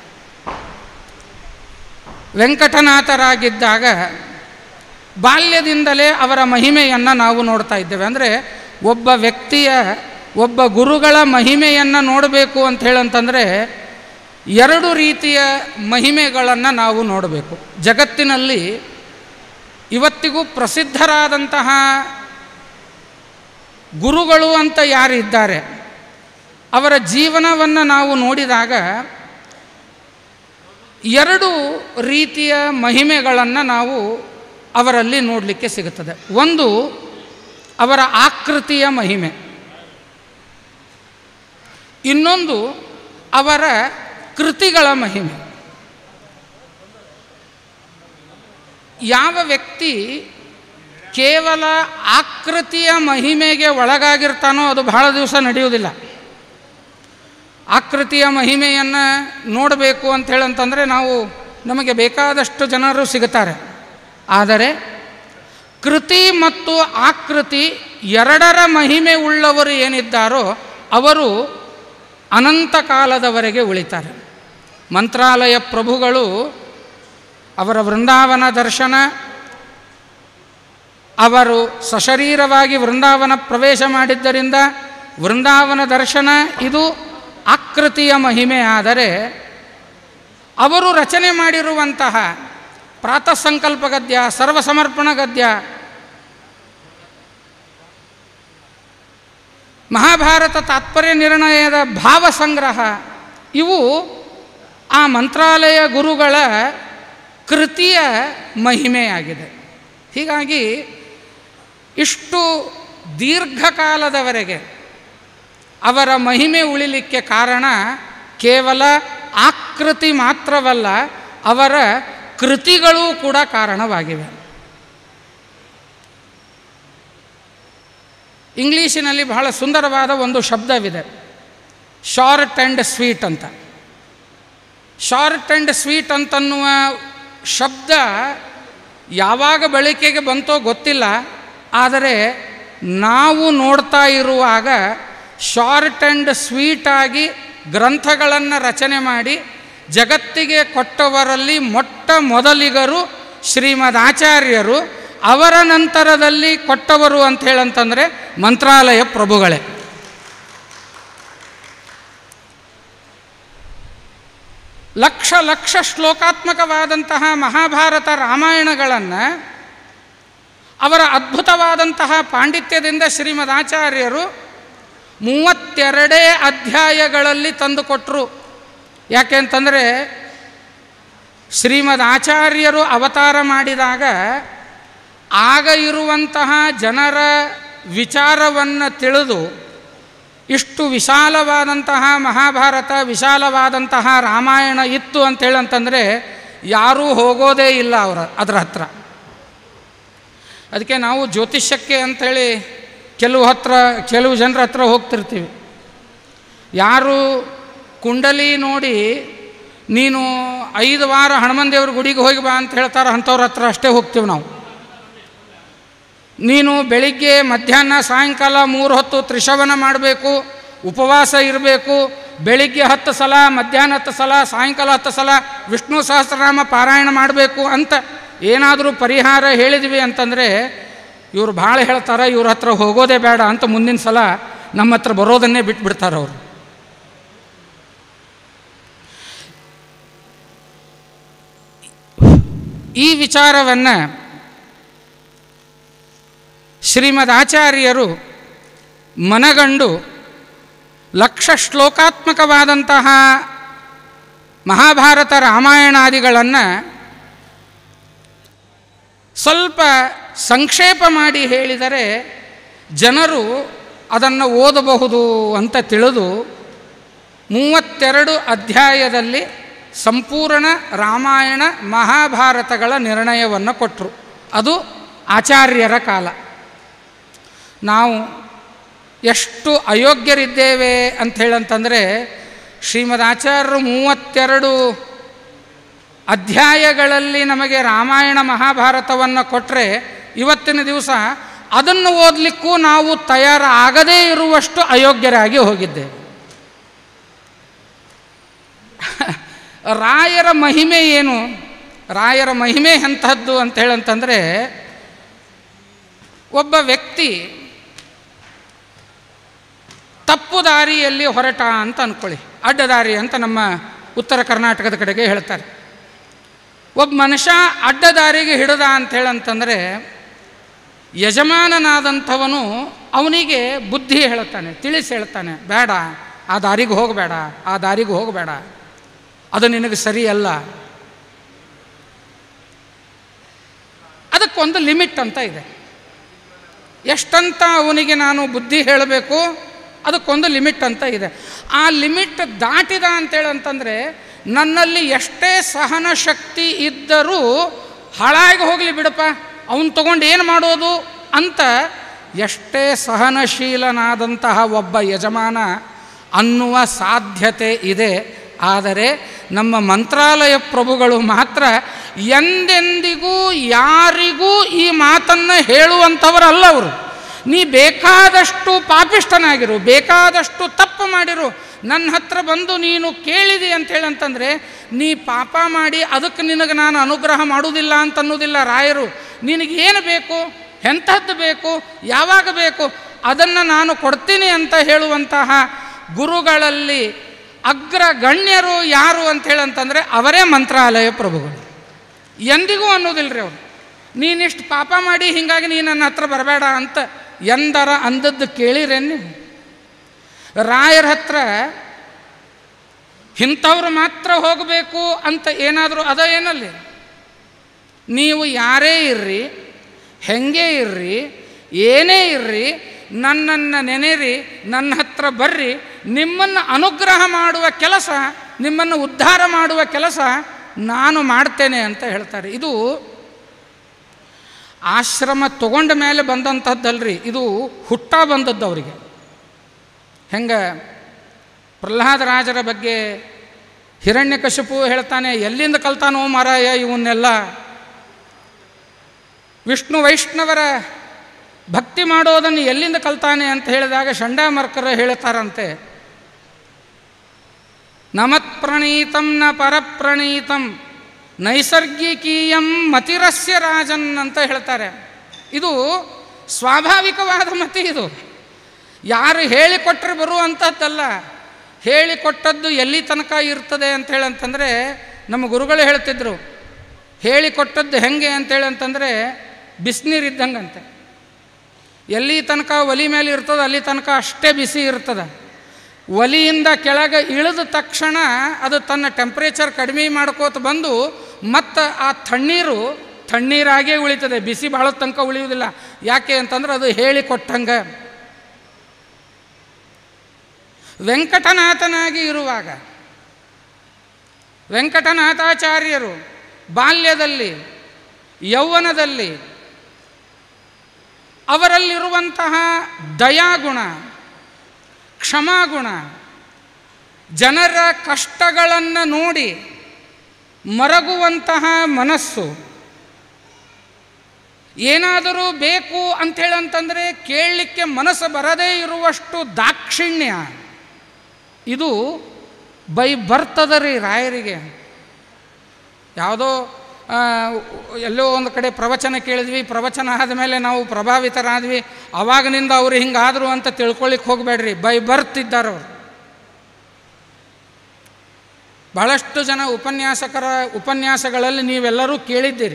ವೆಂಕಟನಾಥರಾಗಿದ್ದಾಗ ಬಾಲ್ಯದಿಂದಲೇ ಅವರ ಮಹಿಮೆಯನ್ನು ನಾವು ನೋಡ್ತಾ ಇದ್ದೇವೆ. ಅಂದರೆ ಒಬ್ಬ ವ್ಯಕ್ತಿಯ, ಒಬ್ಬ ಗುರುಗಳ ಮಹಿಮೆಯನ್ನು ನೋಡಬೇಕು ಅಂತ ಹೇಳಂತಂದರೆ ಎರಡು ರೀತಿಯ ಮಹಿಮೆಗಳನ್ನು ನಾವು ನೋಡಬೇಕು. ಜಗತ್ತಿನಲ್ಲಿ ಇವತ್ತಿಗೂ ಪ್ರಸಿದ್ಧರಾದಂತಹ ಗುರುಗಳು ಅಂತ ಯಾರಿದ್ದಾರೆ ಅವರ ಜೀವನವನ್ನು ನಾವು ನೋಡಿದಾಗ ಎರಡು ರೀತಿಯ ಮಹಿಮೆಗಳನ್ನು ನಾವು ಅವರಲ್ಲಿ ನೋಡಲಿಕ್ಕೆ ಸಿಗುತ್ತದೆ. ಒಂದು ಅವರ ಆಕೃತಿಯ ಮಹಿಮೆ, ಇನ್ನೊಂದು ಅವರ ಕೃತಿಗಳ ಮಹಿಮೆ. ಯಾವ ವ್ಯಕ್ತಿ ಕೇವಲ ಆಕೃತಿಯ ಮಹಿಮೆಗೆ ಒಳಗಾಗಿರ್ತಾನೋ ಅದು ಬಹಳ ದಿವಸ ನಡೆಯುವುದಿಲ್ಲ. ಆಕೃತಿಯ ಮಹಿಮೆಯನ್ನು ನೋಡಬೇಕು ಅಂತ ಹೇಳಂತಂದರೆ ನಾವು ನಮಗೆ ಬೇಕಾದಷ್ಟು ಜನರು ಸಿಗುತ್ತಾರೆ. ಆದರೆ ಕೃತಿ ಮತ್ತು ಆಕೃತಿ ಎರಡರ ಮಹಿಮೆ ಉಳ್ಳವರು ಏನಿದ್ದಾರೋ ಅವರು ಅನಂತ ಕಾಲದವರೆಗೆ ಉಳಿತಾರೆ. ಮಂತ್ರಾಲಯ ಪ್ರಭುಗಳು ಅವರ ವೃಂದಾವನ ದರ್ಶನ, ಅವರು ಸಶರೀರವಾಗಿ ವೃಂದಾವನ ಪ್ರವೇಶ ಮಾಡಿದ್ದರಿಂದ ವೃಂದಾವನ ದರ್ಶನ ಇದು ಆಕೃತಿಯ ಮಹಿಮೆ. ಆದರೆ ಅವರು ರಚನೆ ಮಾಡಿರುವಂತಹ ಪ್ರಾತಃ ಸಂಕಲ್ಪ ಗದ್ಯ, ಸರ್ವಸಮರ್ಪಣ ಗದ್ಯ, ಮಹಾಭಾರತ ತಾತ್ಪರ್ಯ ನಿರ್ಣಯದ ಭಾವ ಸಂಗ್ರಹ ಇವು ಆ ಮಂತ್ರಾಲಯ ಗುರುಗಳ ಕೃತಿಯ ಮಹಿಮೆಯಾಗಿದೆ. ಹೀಗಾಗಿ ಇಷ್ಟು ದೀರ್ಘಕಾಲದವರೆಗೆ ಅವರ ಮಹಿಮೆ ಉಳಿಲಿಕ್ಕೆ ಕಾರಣ ಕೇವಲ ಆಕೃತಿ ಮಾತ್ರವಲ್ಲ, ಅವರ ಕೃತಿಗಳೂ ಕೂಡ ಕಾರಣವಾಗಿವೆ. ಇಂಗ್ಲೀಷಿನಲ್ಲಿ ಬಹಳ ಸುಂದರವಾದ ಒಂದು ಶಬ್ದವಿದೆ, ಶಾರ್ಟ್ ಆ್ಯಂಡ್ ಸ್ವೀಟ್ ಅಂತ. ಶಾರ್ಟ್ ಆ್ಯಂಡ್ ಸ್ವೀಟ್ ಅಂತನ್ನುವ ಶಬ್ದ ಯಾವಾಗ ಬಳಕೆಗೆ ಬಂತೋ ಗೊತ್ತಿಲ್ಲ, ಆದರೆ ನಾವು ನೋಡ್ತಾ ಇರುವಾಗ ಶಾರ್ಟ್ ಆ್ಯಂಡ್ ಸ್ವೀಟಾಗಿ ಗ್ರಂಥಗಳನ್ನು ರಚನೆ ಮಾಡಿ ಜಗತ್ತಿಗೆ ಕೊಟ್ಟವರಲ್ಲಿ ಮೊಟ್ಟ ಮೊದಲಿಗರು ಶ್ರೀಮದ್ ಆಚಾರ್ಯರು, ಅವರ ನಂತರದಲ್ಲಿ ಕೊಟ್ಟವರು ಅಂತ ಹೇಳಂತಂದರೆ ಮಂತ್ರಾಲಯ ಪ್ರಭುಗಳೇ. ಲಕ್ಷ ಲಕ್ಷ ಶ್ಲೋಕಾತ್ಮಕವಾದಂತಹ ಮಹಾಭಾರತ ರಾಮಾಯಣಗಳನ್ನು ಅವರ ಅದ್ಭುತವಾದಂತಹ ಪಾಂಡಿತ್ಯದಿಂದ ಶ್ರೀಮದ್ ಆಚಾರ್ಯರು ಮೂವತ್ತೆರಡೇ ಅಧ್ಯಾಯಗಳಲ್ಲಿ ತಂದುಕೊಟ್ಟರು. ಯಾಕೆ ಅಂತಂದರೆ ಶ್ರೀಮದ್ ಆಚಾರ್ಯರು ಅವತಾರ ಮಾಡಿದಾಗ ಆಗ ಇರುವಂತಹ ಜನರ ವಿಚಾರವನ್ನು ತಿಳಿದು ಇಷ್ಟು ವಿಶಾಲವಾದಂತಹ ಮಹಾಭಾರತ, ವಿಶಾಲವಾದಂತಹ ರಾಮಾಯಣ ಇತ್ತು ಅಂತೇಳಂತಂದರೆ ಯಾರೂ ಹೋಗೋದೇ ಇಲ್ಲ ಅವರ ಅದರ ಹತ್ರ. ಅದಕ್ಕೆ ನಾವು ಜ್ಯೋತಿಷ್ಯಕ್ಕೆ ಅಂಥೇಳಿ ಕೆಲವು ಹತ್ರ ಕೆಲವು ಜನರ ಹತ್ರ ಹೋಗ್ತಿರ್ತೀವಿ. ಯಾರು ಕುಂಡಲಿ ನೋಡಿ ನೀನು ಐದು ವಾರ ಹನುಮನ್ ದೇವ್ರ ಗುಡಿಗೆ ಹೋಗಿ ಬಾ ಅಂತ ಹೇಳ್ತಾರೆ, ಅಂಥವ್ರ ಹತ್ರ ಅಷ್ಟೇ ಹೋಗ್ತೀವಿ ನಾವು. ನೀನು ಬೆಳಿಗ್ಗೆ ಮಧ್ಯಾಹ್ನ ಸಾಯಂಕಾಲ ಮೂರು ಹೊತ್ತು ತ್ರಿಶವನ ಮಾಡಬೇಕು, ಉಪವಾಸ ಇರಬೇಕು, ಬೆಳಿಗ್ಗೆ ಹತ್ತು ಸಲ, ಮಧ್ಯಾಹ್ನ ಹತ್ತು ಸಲ, ಸಾಯಂಕಾಲ ಹತ್ತು ಸಲ ವಿಷ್ಣು ಸಹಸ್ರನಾಮ ಪಾರಾಯಣ ಮಾಡಬೇಕು ಅಂತ ಏನಾದರೂ ಪರಿಹಾರ ಹೇಳಿದ್ವಿ ಅಂತಂದರೆ ಇವರು ಭಾಳ ಹೇಳ್ತಾರೆ, ಇವ್ರ ಹತ್ರ ಹೋಗೋದೇ ಬೇಡ ಅಂತ ಮುಂದಿನ ಸಲ ನಮ್ಮ ಹತ್ರ ಬರೋದನ್ನೇ ಬಿಟ್ಬಿಡ್ತಾರೆ ಅವರು. ಈ ವಿಚಾರವನ್ನು ಶ್ರೀಮದ್ ಆಚಾರ್ಯರು ಮನಗಂಡು ಲಕ್ಷ ಶ್ಲೋಕಾತ್ಮಕವಾದಂತಹ ಮಹಾಭಾರತ ರಾಮಾಯಣಾದಿಗಳನ್ನು ಸ್ವಲ್ಪ ಸಂಕ್ಷೇಪ ಮಾಡಿ ಹೇಳಿದರೆ ಜನರು ಅದನ್ನು ಓದಬಹುದು ಅಂತ ತಿಳಿದು ಮೂವತ್ತೆರಡು ಅಧ್ಯಾಯದಲ್ಲಿ ಸಂಪೂರ್ಣ ರಾಮಾಯಣ ಮಹಾಭಾರತಗಳ ನಿರ್ಣಯವನ್ನು ಕೊಟ್ಟರು. ಅದು ಆಚಾರ್ಯರ ಕಾಲ. ನಾವು ಎಷ್ಟು ಅಯೋಗ್ಯರಿದ್ದೇವೆ ಅಂಥೇಳಂತಂದರೆ ಶ್ರೀಮದ್ ಆಚಾರ್ಯರು ಮೂವತ್ತೆರಡು ಅಧ್ಯಾಯಗಳಲ್ಲಿ ನಮಗೆ ರಾಮಾಯಣ ಮಹಾಭಾರತವನ್ನು ಕೊಟ್ಟರೆ ಇವತ್ತಿನ ದಿವಸ ಅದನ್ನು ಓದಲಿಕ್ಕೂ ನಾವು ತಯಾರಾಗದೇ ಇರುವಷ್ಟು ಅಯೋಗ್ಯರಾಗಿ ಹೋಗಿದ್ದೇವೆ. ರಾಯರ ಮಹಿಮೆ ಏನು? ರಾಯರ ಮಹಿಮೆ ಎಂಥದ್ದು ಅಂತ ಹೇಳಂತಂದರೆ, ಒಬ್ಬ ವ್ಯಕ್ತಿ ತಪ್ಪು ದಾರಿಯಲ್ಲಿ ಹೊರಟ ಅಂತ ಅಂದ್ಕೊಳ್ಳಿ, ಅಡ್ಡದಾರಿ ಅಂತ ನಮ್ಮ ಉತ್ತರ ಕರ್ನಾಟಕದ ಕಡೆಗೆ ಹೇಳ್ತಾರೆ. ಒಬ್ಬ ಮನುಷ್ಯ ಅಡ್ಡದಾರಿಗೆ ಹಿಡಿದ ಅಂತ ಹೇಳಂತಂದರೆ ಯಜಮಾನನಾದಂಥವನು ಅವನಿಗೆ ಬುದ್ಧಿ ಹೇಳ್ತಾನೆ, ತಿಳಿಸಿ ಹೇಳ್ತಾನೆ, ಬೇಡ ಆ ದಾರಿಗೆ ಹೋಗಬೇಡ, ಆ ದಾರಿಗೆ ಹೋಗಬೇಡ, ಅದು ನಿನಗೆ ಸರಿಯಲ್ಲ. ಅದಕ್ಕೊಂದು ಲಿಮಿಟ್ ಅಂತ ಇದೆ. ಎಷ್ಟಂತ ಅವನಿಗೆ ನಾನು ಬುದ್ಧಿ ಹೇಳಬೇಕು, ಅದಕ್ಕೊಂದು ಲಿಮಿಟ್ ಅಂತ ಇದೆ. ಆ ಲಿಮಿಟ್ ದಾಟಿದ ಅಂತೇಳಂತಂದರೆ ನನ್ನಲ್ಲಿ ಎಷ್ಟೇ ಸಹನ ಶಕ್ತಿ ಇದ್ದರೂ ಹಾಳಾಗಿ ಹೋಗಲಿ ಬಿಡಪ್ಪ, ಅವನು ತಗೊಂಡು ಏನು ಮಾಡೋದು ಅಂತ ಎಷ್ಟೇ ಸಹನಶೀಲನಾದಂತಹ ಒಬ್ಬ ಯಜಮಾನ ಅನ್ನುವ ಸಾಧ್ಯತೆ ಇದೆ. ಆದರೆ ನಮ್ಮ ಮಂತ್ರಾಲಯ ಪ್ರಭುಗಳು ಮಾತ್ರ ಎಂದೆಂದಿಗೂ ಯಾರಿಗೂ ಈ ಮಾತನ್ನು ಹೇಳುವಂಥವರಲ್ಲ. ಅವರು ನೀ ಬೇಕಾದಷ್ಟು ಪಾಪಿಷ್ಠನಾಗಿರು, ಬೇಕಾದಷ್ಟು ತಪ್ಪು ಮಾಡಿರು, ನನ್ನ ಹತ್ರ ಬಂದು ನೀನು ಕೇಳಿದಿ ಅಂಥೇಳಂತಂದರೆ ನೀ ಪಾಪ ಮಾಡಿ ಅದಕ್ಕೆ ನಿನಗೆ ನಾನು ಅನುಗ್ರಹ ಮಾಡುವುದಿಲ್ಲ ಅಂತ ಅನ್ನೋದಿಲ್ಲ ರಾಯರು. ನಿನಗೇನು ಬೇಕು, ಎಂಥದ್ದು ಬೇಕು, ಯಾವಾಗ ಬೇಕು ಅದನ್ನು ನಾನು ಕೊಡ್ತೀನಿ ಅಂತ ಹೇಳುವಂತಹ ಗುರುಗಳಲ್ಲಿ ಅಗ್ರಗಣ್ಯರು ಯಾರು ಅಂಥೇಳಂತಂದರೆ ಅವರೇ ಮಂತ್ರಾಲಯ ಪ್ರಭುಗಳು. ಎಂದಿಗೂ ಅನ್ನೋದಿಲ್ಲ ರೀ ಅವರು, ನೀನಿಷ್ಟು ಪಾಪ ಮಾಡಿ ಹೀಗಾಗಿ ನೀನು ನನ್ನ ಹತ್ರ ಬರಬೇಡ ಅಂತ ಎಂದರ ಅಂದದ್ದು ಕೇಳಿರೇನು? ರಾಯರ ಹತ್ರ ಇಂಥವ್ರು ಮಾತ್ರ ಹೋಗಬೇಕು ಅಂತ ಏನಾದರೂ ಅದ ಏನಲ್ಲಿ? ನೀವು ಯಾರೇ ಇರ್ರಿ, ಹೆಂಗೆ ಇರ್ರಿ, ಏನೇ ಇರ್ರಿ, ನನ್ನನ್ನು ನೆನೆರಿ, ನನ್ನ ಹತ್ರ ಬರ್ರಿ, ನಿಮ್ಮನ್ನು ಅನುಗ್ರಹ ಮಾಡುವ ಕೆಲಸ, ನಿಮ್ಮನ್ನು ಉದ್ಧಾರ ಮಾಡುವ ಕೆಲಸ ನಾನು ಮಾಡ್ತೇನೆ ಅಂತ ಹೇಳ್ತಾರೆ. ಇದು ಆಶ್ರಮ ತಗೊಂಡ ಮೇಲೆ ಬಂದಂಥದ್ದಲ್ರಿ, ಇದು ಹುಟ್ಟ ಬಂದದ್ದು ಅವರಿಗೆ. ಹೆಂಗೆ ಪ್ರಹ್ಲಾದರಾಜರ ಬಗ್ಗೆ ಹಿರಣ್ಯಕಶಿಪು ಹೇಳ್ತಾನೆ, ಎಲ್ಲಿಂದ ಕಲ್ತಾನೋ ಮಾರಾಯ ಇವನ್ನೆಲ್ಲ, ವಿಷ್ಣು ವೈಷ್ಣವರ ಭಕ್ತಿ ಮಾಡೋದನ್ನು ಎಲ್ಲಿಂದ ಕಲ್ತಾನೆ ಅಂತ ಹೇಳಿದಾಗ ಚಂಡಾಮರ್ಕರು ಹೇಳ್ತಾರಂತೆ, ನಮತ್ಪ್ರಣೀತಂ ನ ಪರಪ್ರಣೀತಂ ನೈಸರ್ಗಿಕೀಯಂ ಮತಿರಸ್ಯ ರಾಜನ್ ಅಂತ ಹೇಳ್ತಾರೆ. ಇದು ಸ್ವಾಭಾವಿಕವಾದ ಮತಿ. ಇದು ಯಾರು ಹೇಳಿಕೊಟ್ರೆ ಬರುವಂಥದ್ದಲ್ಲ. ಹೇಳಿಕೊಟ್ಟದ್ದು ಎಲ್ಲಿ ತನಕ ಇರ್ತದೆ ಅಂಥೇಳಂತಂದರೆ ನಮ್ಮ ಗುರುಗಳು ಹೇಳ್ತಿದ್ರು, ಹೇಳಿಕೊಟ್ಟದ್ದು ಹೆಂಗೆ ಅಂತೇಳಿ ಅಂತಂದರೆ ಬಿಸಿನೀರು ಇದ್ದಂಗಂತೆ. ಎಲ್ಲಿ ತನಕ ಒಲಿ ಮೇಲೆ ಇರ್ತದೆ ಅಲ್ಲಿ ತನಕ ಅಷ್ಟೇ ಬಿಸಿ ಇರ್ತದೆ. ಒಲಿಯಿಂದ ಕೆಳಗೆ ಇಳಿದ ತಕ್ಷಣ ಅದು ತನ್ನ ಟೆಂಪ್ರೇಚರ್ ಕಡಿಮೆ ಮಾಡ್ಕೋತ ಬಂದು ಮತ್ತು ಆ ತಣ್ಣೀರು ತಣ್ಣೀರಾಗೇ ಉಳಿತದೆ, ಬಿಸಿ ಭಾಳ ತನಕ ಉಳಿಯುವುದಿಲ್ಲ. ಯಾಕೆ ಅಂತಂದ್ರೆ ಅದು ಹೇಳಿಕೊಟ್ಟಂಗೆ. ವೆಂಕಟನಾಥನಾಗಿ ಇರುವಾಗ ವೆಂಕಟನಾಥಾಚಾರ್ಯರು ಬಾಲ್ಯದಲ್ಲಿ ಯೌವನದಲ್ಲಿ ಅವರಲ್ಲಿರುವಂತಹ ದಯಾಗುಣ, ಕ್ಷಮಾಗುಣ, ಜನರ ಕಷ್ಟಗಳನ್ನು ನೋಡಿ ಮರಗುವಂತಹ ಮನಸ್ಸು, ಏನಾದರೂ ಬೇಕು ಅಂಥೇಳಂತಂದರೆ ಕೇಳಲಿಕ್ಕೆ ಮನಸ್ಸು ಬರದೇ ಇರುವಷ್ಟು ದಾಕ್ಷಿಣ್ಯ, ಇದು ಬೈ ಬರ್ತದ ರೀ ರಾಯರಿಗೆ. ಯಾವುದೋ ಎಲ್ಲೋ ಒಂದು ಕಡೆ ಪ್ರವಚನ ಕೇಳಿದ್ವಿ, ಪ್ರವಚನ ಆದಮೇಲೆ ನಾವು ಪ್ರಭಾವಿತರಾದ್ವಿ, ಅವಾಗಿನಿಂದ ಅವರು ಹಿಂಗಾದರು ಅಂತ ತಿಳ್ಕೊಳ್ಳಿಕ್ಕೆ ಹೋಗಬೇಡ್ರಿ. ಬೈ ಬರ್ತಿದ್ದಾರೆ ಅವರು. ಬಹಳಷ್ಟು ಜನ ಉಪನ್ಯಾಸಕರ ಉಪನ್ಯಾಸಗಳಲ್ಲಿ ನೀವೆಲ್ಲರೂ ಕೇಳಿದ್ದೀರಿ.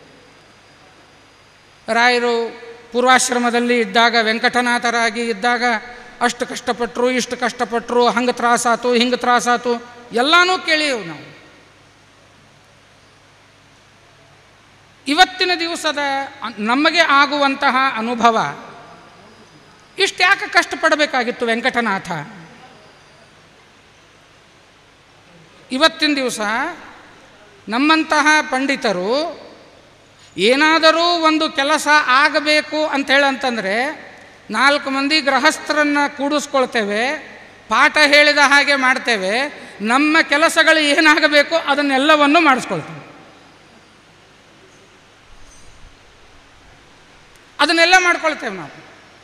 ರಾಯರು ಪೂರ್ವಾಶ್ರಮದಲ್ಲಿ ಇದ್ದಾಗ, ವೆಂಕಟನಾಥರಾಗಿ ಇದ್ದಾಗ ಅಷ್ಟು ಕಷ್ಟಪಟ್ಟರು, ಇಷ್ಟು ಕಷ್ಟಪಟ್ಟರು, ಹಂಗೆ ತ್ರಾಸಾತು, ಹಿಂಗೆ ತ್ರಾಸಾತು, ಎಲ್ಲನೂ ಕೇಳಿಯವು ನಾವು. ಇವತ್ತಿನ ದಿವಸದ ನಮಗೆ ಆಗುವಂತಹ ಅನುಭವ, ಇಷ್ಟು ಯಾಕೆ ಕಷ್ಟಪಡಬೇಕಾಗಿತ್ತು ವೆಂಕಟನಾಥ? ಇವತ್ತಿನ ದಿವಸ ನಮ್ಮಂತಹ ಪಂಡಿತರು ಏನಾದರೂ ಒಂದು ಕೆಲಸ ಆಗಬೇಕು ಅಂಥೇಳಂತಂದರೆ ನಾಲ್ಕು ಮಂದಿ ಗೃಹಸ್ಥರನ್ನು ಕೂಡಿಸ್ಕೊಳ್ತೇವೆ, ಪಾಠ ಹೇಳಿದ ಹಾಗೆ ಮಾಡ್ತೇವೆ, ನಮ್ಮ ಕೆಲಸಗಳು ಏನಾಗಬೇಕು ಅದನ್ನೆಲ್ಲವನ್ನು ಮಾಡಿಸ್ಕೊಳ್ತೇವೆ. ಅದನ್ನೆಲ್ಲ ಮಾಡ್ಕೊಳ್ತೇವೆ ನಾವು.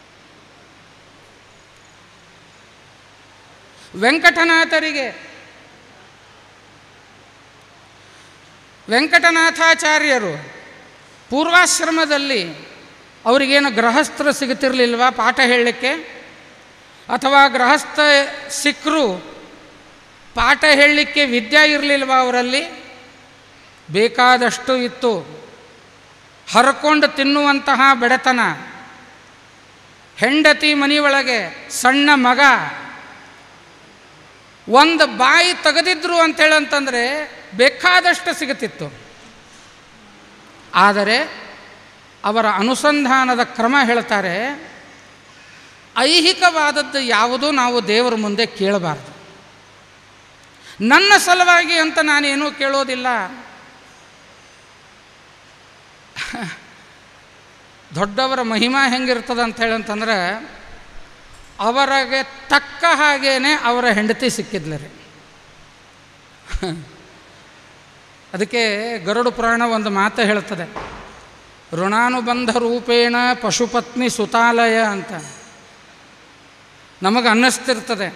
ವೆಂಕಟನಾಥರಿಗೆ ವೆಂಕಟನಾಥಾಚಾರ್ಯರು ಪೂರ್ವಾಶ್ರಮದಲ್ಲಿ ಅವರಿಗೇನು ಗೃಹಸ್ಥರು ಸಿಗುತ್ತಿರಲಿಲ್ವ ಪಾಠ ಹೇಳಲಿಕ್ಕೆ? ಅಥವಾ ಗೃಹಸ್ಥ ಸಿಕ್ಕರು ಪಾಠ ಹೇಳಲಿಕ್ಕೆ ವಿದ್ಯೆ ಇರಲಿಲ್ವ ಅವರಲ್ಲಿ? ಬೇಕಾದಷ್ಟು ಇತ್ತು. ಹರ್ಕೊಂಡು ತಿನ್ನುವಂತಹ ಬಡತನ, ಹೆಂಡತಿ ಮನೆಯೊಳಗೆ ಸಣ್ಣ ಮಗ, ಒಂದು ಬಾಯಿ ತೆಗೆದಿದ್ರು ಅಂಥೇಳಂತಂದರೆ ಬೇಕಾದಷ್ಟು ಸಿಗುತ್ತಿತ್ತು. ಆದರೆ ಅವರ ಅನುಸಂಧಾನದ ಕ್ರಮ ಹೇಳ್ತಾರೆ, ಐಹಿಕವಾದದ್ದು ಯಾವುದೂ ನಾವು ದೇವರ ಮುಂದೆ ಕೇಳಬಾರ್ದು. ನನ್ನ ಸಲುವಾಗಿ ಅಂತ ನಾನೇನೂ ಕೇಳೋದಿಲ್ಲ. ದೊಡ್ಡವರ ಮಹಿಮಾ ಹೆಂಗಿರ್ತದೆ ಅಂತ ಹೇಳಂತಂದ್ರೆ, ಅವರಿಗೆ ತಕ್ಕ ಹಾಗೇನೆ ಅವರ ಹೆಂಡತಿ ಸಿಕ್ಕಿದ್ಲ ರೀ. ಅದಕ್ಕೆ ಗರುಡ ಪುರಾಣ ಒಂದು ಮಾತು ಹೇಳ್ತದೆ, ಋಣಾನುಬಂಧ ರೂಪೇಣ ಪಶುಪತ್ನಿ ಸುತಾಲಯ ಅಂತ. ನಮಗೆ ಅನ್ನಿಸ್ತಿರ್ತದೆ,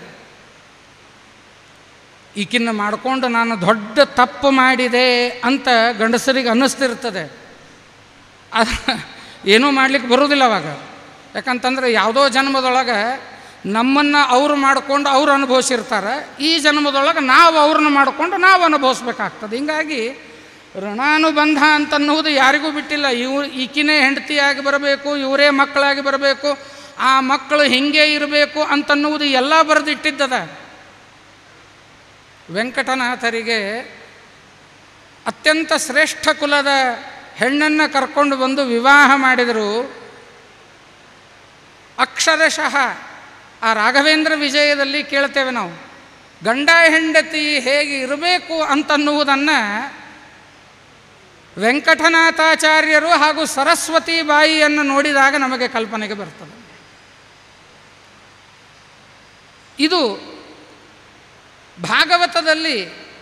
ಈಕಿನ್ನ ಮಾಡಿಕೊಂಡು ನಾನು ದೊಡ್ಡ ತಪ್ಪು ಮಾಡಿದೆ ಅಂತ ಗಂಡಸರಿಗೆ ಅನ್ನಿಸ್ತಿರ್ತದೆ. ಅದು ಏನೂ ಮಾಡಲಿಕ್ಕೆ ಬರೋದಿಲ್ಲ ಅವಾಗ. ಯಾಕಂತಂದರೆ ಯಾವುದೋ ಜನ್ಮದೊಳಗೆ ನಮ್ಮನ್ನು ಅವ್ರು ಮಾಡಿಕೊಂಡು ಅವ್ರು ಅನುಭವಿಸಿರ್ತಾರೆ, ಈ ಜನ್ಮದೊಳಗೆ ನಾವು ಅವ್ರನ್ನ ಮಾಡಿಕೊಂಡು ನಾವು ಅನುಭವಿಸ್ಬೇಕಾಗ್ತದೆ. ಹೀಗಾಗಿ ಋಣಾನುಬಂಧ ಅಂತನ್ನುವುದು ಯಾರಿಗೂ ಬಿಟ್ಟಿಲ್ಲ. ಇವ್ರು ಈಕಿನೇ ಹೆಂಡತಿಯಾಗಿ ಬರಬೇಕು, ಇವರೇ ಮಕ್ಕಳಾಗಿ ಬರಬೇಕು, ಆ ಮಕ್ಕಳು ಹೀಗೆ ಇರಬೇಕು ಅಂತನ್ನುವುದು ಎಲ್ಲ ಬರೆದಿಟ್ಟಿದ್ದದ. ವೆಂಕಟನಾಥರಿಗೆ ಅತ್ಯಂತ ಶ್ರೇಷ್ಠ ಕುಲದ ಹೆಣ್ಣನ್ನು ಕರ್ಕೊಂಡು ಬಂದು ವಿವಾಹ ಮಾಡಿದರು. ಅಕ್ಷರಶಃ ಆ ರಾಘವೇಂದ್ರ ವಿಜಯದಲ್ಲಿ ಕೇಳ್ತೇವೆ ನಾವು, ಗಂಡ ಹೆಂಡತಿ ಹೇಗೆ ಇರಬೇಕು ಅಂತನ್ನುವುದನ್ನು ವೆಂಕಟನಾಥಾಚಾರ್ಯರು ಹಾಗೂ ಸರಸ್ವತಿ ಬಾಯಿಯನ್ನು ನೋಡಿದಾಗ ನಮಗೆ ಕಲ್ಪನೆಗೆ ಬರ್ತದೆ. ಇದು ಭಾಗವತದಲ್ಲಿ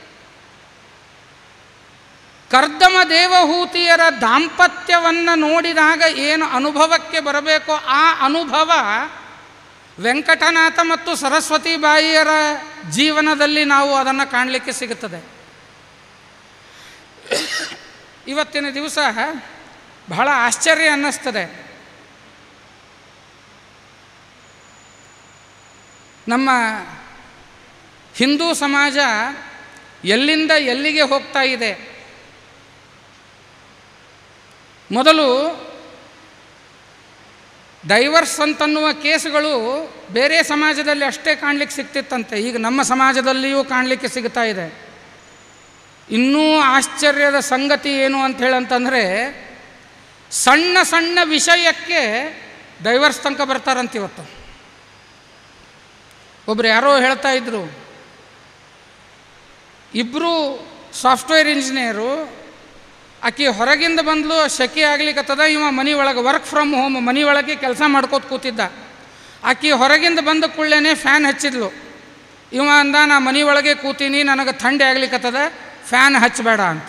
ಕರ್ದಮ ದೇವಹೂತಿಯರ ದಾಂಪತ್ಯವನ್ನು ನೋಡಿದಾಗ ಏನು ಅನುಭವಕ್ಕೆ ಬರಬೇಕೋ ಆ ಅನುಭವ ವೆಂಕಟನಾಥ ಮತ್ತು ಸರಸ್ವತಿ ಬಾಯಿಯರ ಜೀವನದಲ್ಲಿ ನಾವು ಅದನ್ನು ಕಾಣಲಿಕ್ಕೆ ಸಿಗುತ್ತದೆ. ಇವತ್ತಿನ ದಿವಸ ಬಹಳ ಆಶ್ಚರ್ಯ ಅನ್ನಿಸ್ತದೆ. ನಮ್ಮ ಹಿಂದೂ ಸಮಾಜ ಎಲ್ಲಿಂದ ಎಲ್ಲಿಗೆ ಹೋಗ್ತಾ ಇದೆ. ಮೊದಲು ಡೈವರ್ಸ್ ಅಂತನ್ನುವ ಕೇಸುಗಳು ಬೇರೆ ಸಮಾಜದಲ್ಲಿ ಅಷ್ಟೇ ಕಾಣಲಿಕ್ಕೆ ಸಿಗ್ತಿತ್ತಂತೆ. ಈಗ ನಮ್ಮ ಸಮಾಜದಲ್ಲಿಯೂ ಕಾಣಲಿಕ್ಕೆ ಸಿಗ್ತಾ ಇದೆ. ಇನ್ನೂ ಆಶ್ಚರ್ಯದ ಸಂಗತಿ ಏನು ಅಂತ ಹೇಳಂತಂದರೆ, ಸಣ್ಣ ಸಣ್ಣ ವಿಷಯಕ್ಕೆ ಡೈವರ್ಸ್ ತನಕ ಬರ್ತಾರಂತ. ಇವತ್ತು ಒಬ್ಬರು ಯಾರೋ ಹೇಳ್ತಾ ಇದ್ದರು, ಇಬ್ಬರು ಸಾಫ್ಟ್ವೇರ್ ಇಂಜಿನಿಯರು, ಆಕೆ ಹೊರಗಿಂದ ಬಂದಲು, ಶೆಕೆ ಆಗ್ಲಿಕ್ಕತ್ತದ, ಇವ ಮನೆ ಒಳಗೆ ವರ್ಕ್ ಫ್ರಮ್ ಹೋಮ್ ಮನೆ ಒಳಗೆ ಕೆಲಸ ಮಾಡ್ಕೋತ ಕೂತಿದ್ದ. ಆಕೆ ಹೊರಗಿಂದ ಬಂದ ಕೂಡಲೇ ಫ್ಯಾನ್ ಹಚ್ಚಿದ್ಲು. ಇವ ಅಂದ, ನಾ ಮನೆ ಒಳಗೆ ಕೂತೀನಿ, ನನಗೆ ಥಂಡಿ ಆಗ್ಲಿಕ್ಕತ್ತದ, ಫ್ಯಾನ್ ಹಚ್ಚಬೇಡ ಅಂತ.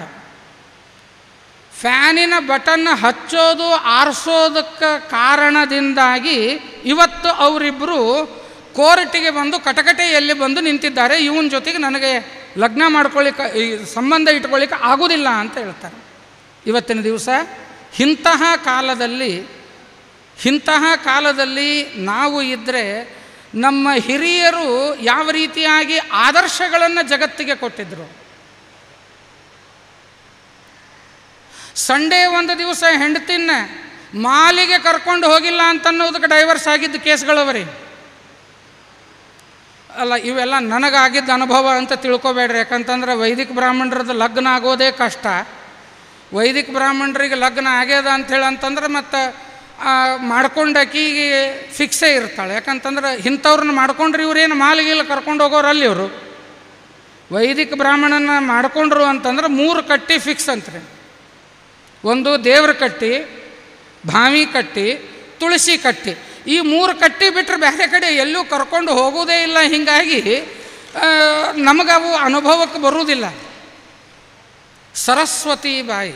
ಫ್ಯಾನಿನ ಬಟನ್ ಹಚ್ಚೋದು ಆರಿಸೋದಕ್ಕೆ ಕಾರಣದಿಂದಾಗಿ ಇವತ್ತು ಅವರಿಬ್ಬರು ಕೋರ್ಟಿಗೆ ಬಂದು ಕಟಕಟೆಯಲ್ಲಿ ಬಂದು ನಿಂತಿದ್ದಾರೆ. ಇವನ ಜೊತೆಗೆ ನನಗೆ ಲಗ್ನ ಮಾಡ್ಕೊಳ್ಳಿಕ್ಕೆ, ಸಂಬಂಧ ಇಟ್ಕೊಳ್ಳಿಕ್ಕೆ ಆಗೋದಿಲ್ಲ ಅಂತ ಹೇಳ್ತಾರೆ. ಇವತ್ತಿನ ದಿವಸ ಇಂತಹ ಕಾಲದಲ್ಲಿ ಇಂತಹ ಕಾಲದಲ್ಲಿ ನಾವು ಇದ್ದರೆ ನಮ್ಮ ಹಿರಿಯರು ಯಾವ ರೀತಿಯಾಗಿ ಆದರ್ಶಗಳನ್ನು ಜಗತ್ತಿಗೆ ಕೊಟ್ಟಿದ್ದರು. ಸಂಡೇ ಒಂದು ದಿವಸ ಹೆಂಡತಿನ ಮಾಲಿಗೆ ಕರ್ಕೊಂಡು ಹೋಗಿಲ್ಲ ಅಂತನ್ನೋದಕ್ಕೆ ಡೈವರ್ಸ್ ಆಗಿದ್ದ ಕೇಸ್ಗಳವರಿ. ಅಲ್ಲ, ಇವೆಲ್ಲ ನನಗಾಗಿದ್ದ ಅನುಭವ ಅಂತ ತಿಳ್ಕೊಬೇಡ್ರಿ. ಯಾಕಂತಂದ್ರೆ ವೈದಿಕ ಬ್ರಾಹ್ಮಣರದ್ದು ಲಗ್ನ ಆಗೋದೇ ಕಷ್ಟ. ವೈದಿಕ ಬ್ರಾಹ್ಮಣರಿಗೆ ಲಗ್ನ ಆಗ್ಯದ ಅಂಥೇಳಿ ಅಂತಂದ್ರೆ ಮತ್ತು ಮಾಡ್ಕೊಂಡಾಕಿಗೆ ಫಿಕ್ಸೇ ಇರ್ತಾಳೆ. ಯಾಕಂತಂದ್ರೆ ಇಂಥವ್ರನ್ನ ಮಾಡ್ಕೊಂಡ್ರೆ ಇವ್ರೇನು ಮಾಲಿಗೆಲ್ಲ ಕರ್ಕೊಂಡು ಹೋಗೋರಲ್ಲಿ ಇವರು. ವೈದಿಕ ಬ್ರಾಹ್ಮಣನ ಮಾಡ್ಕೊಂಡ್ರು ಅಂತಂದ್ರೆ ಮೂರು ಕಟ್ಟಿ ಫಿಕ್ಸ್ ಅಂತ್ರಿ. ಒಂದು ದೇವ್ರ ಕಟ್ಟಿ, ಭಾವಿ ಕಟ್ಟಿ, ತುಳಸಿ ಕಟ್ಟಿ. ಈ ಮೂರು ಕಟ್ಟಿ ಬಿಟ್ಟರೆ ಬೇರೆ ಕಡೆ ಎಲ್ಲೂ ಕರ್ಕೊಂಡು ಹೋಗೋದೇ ಇಲ್ಲ. ಹೀಗಾಗಿ ನಮಗವು ಅನುಭವಕ್ಕೆ ಬರುವುದಿಲ್ಲ. ಸರಸ್ವತಿ ಬಾಯಿ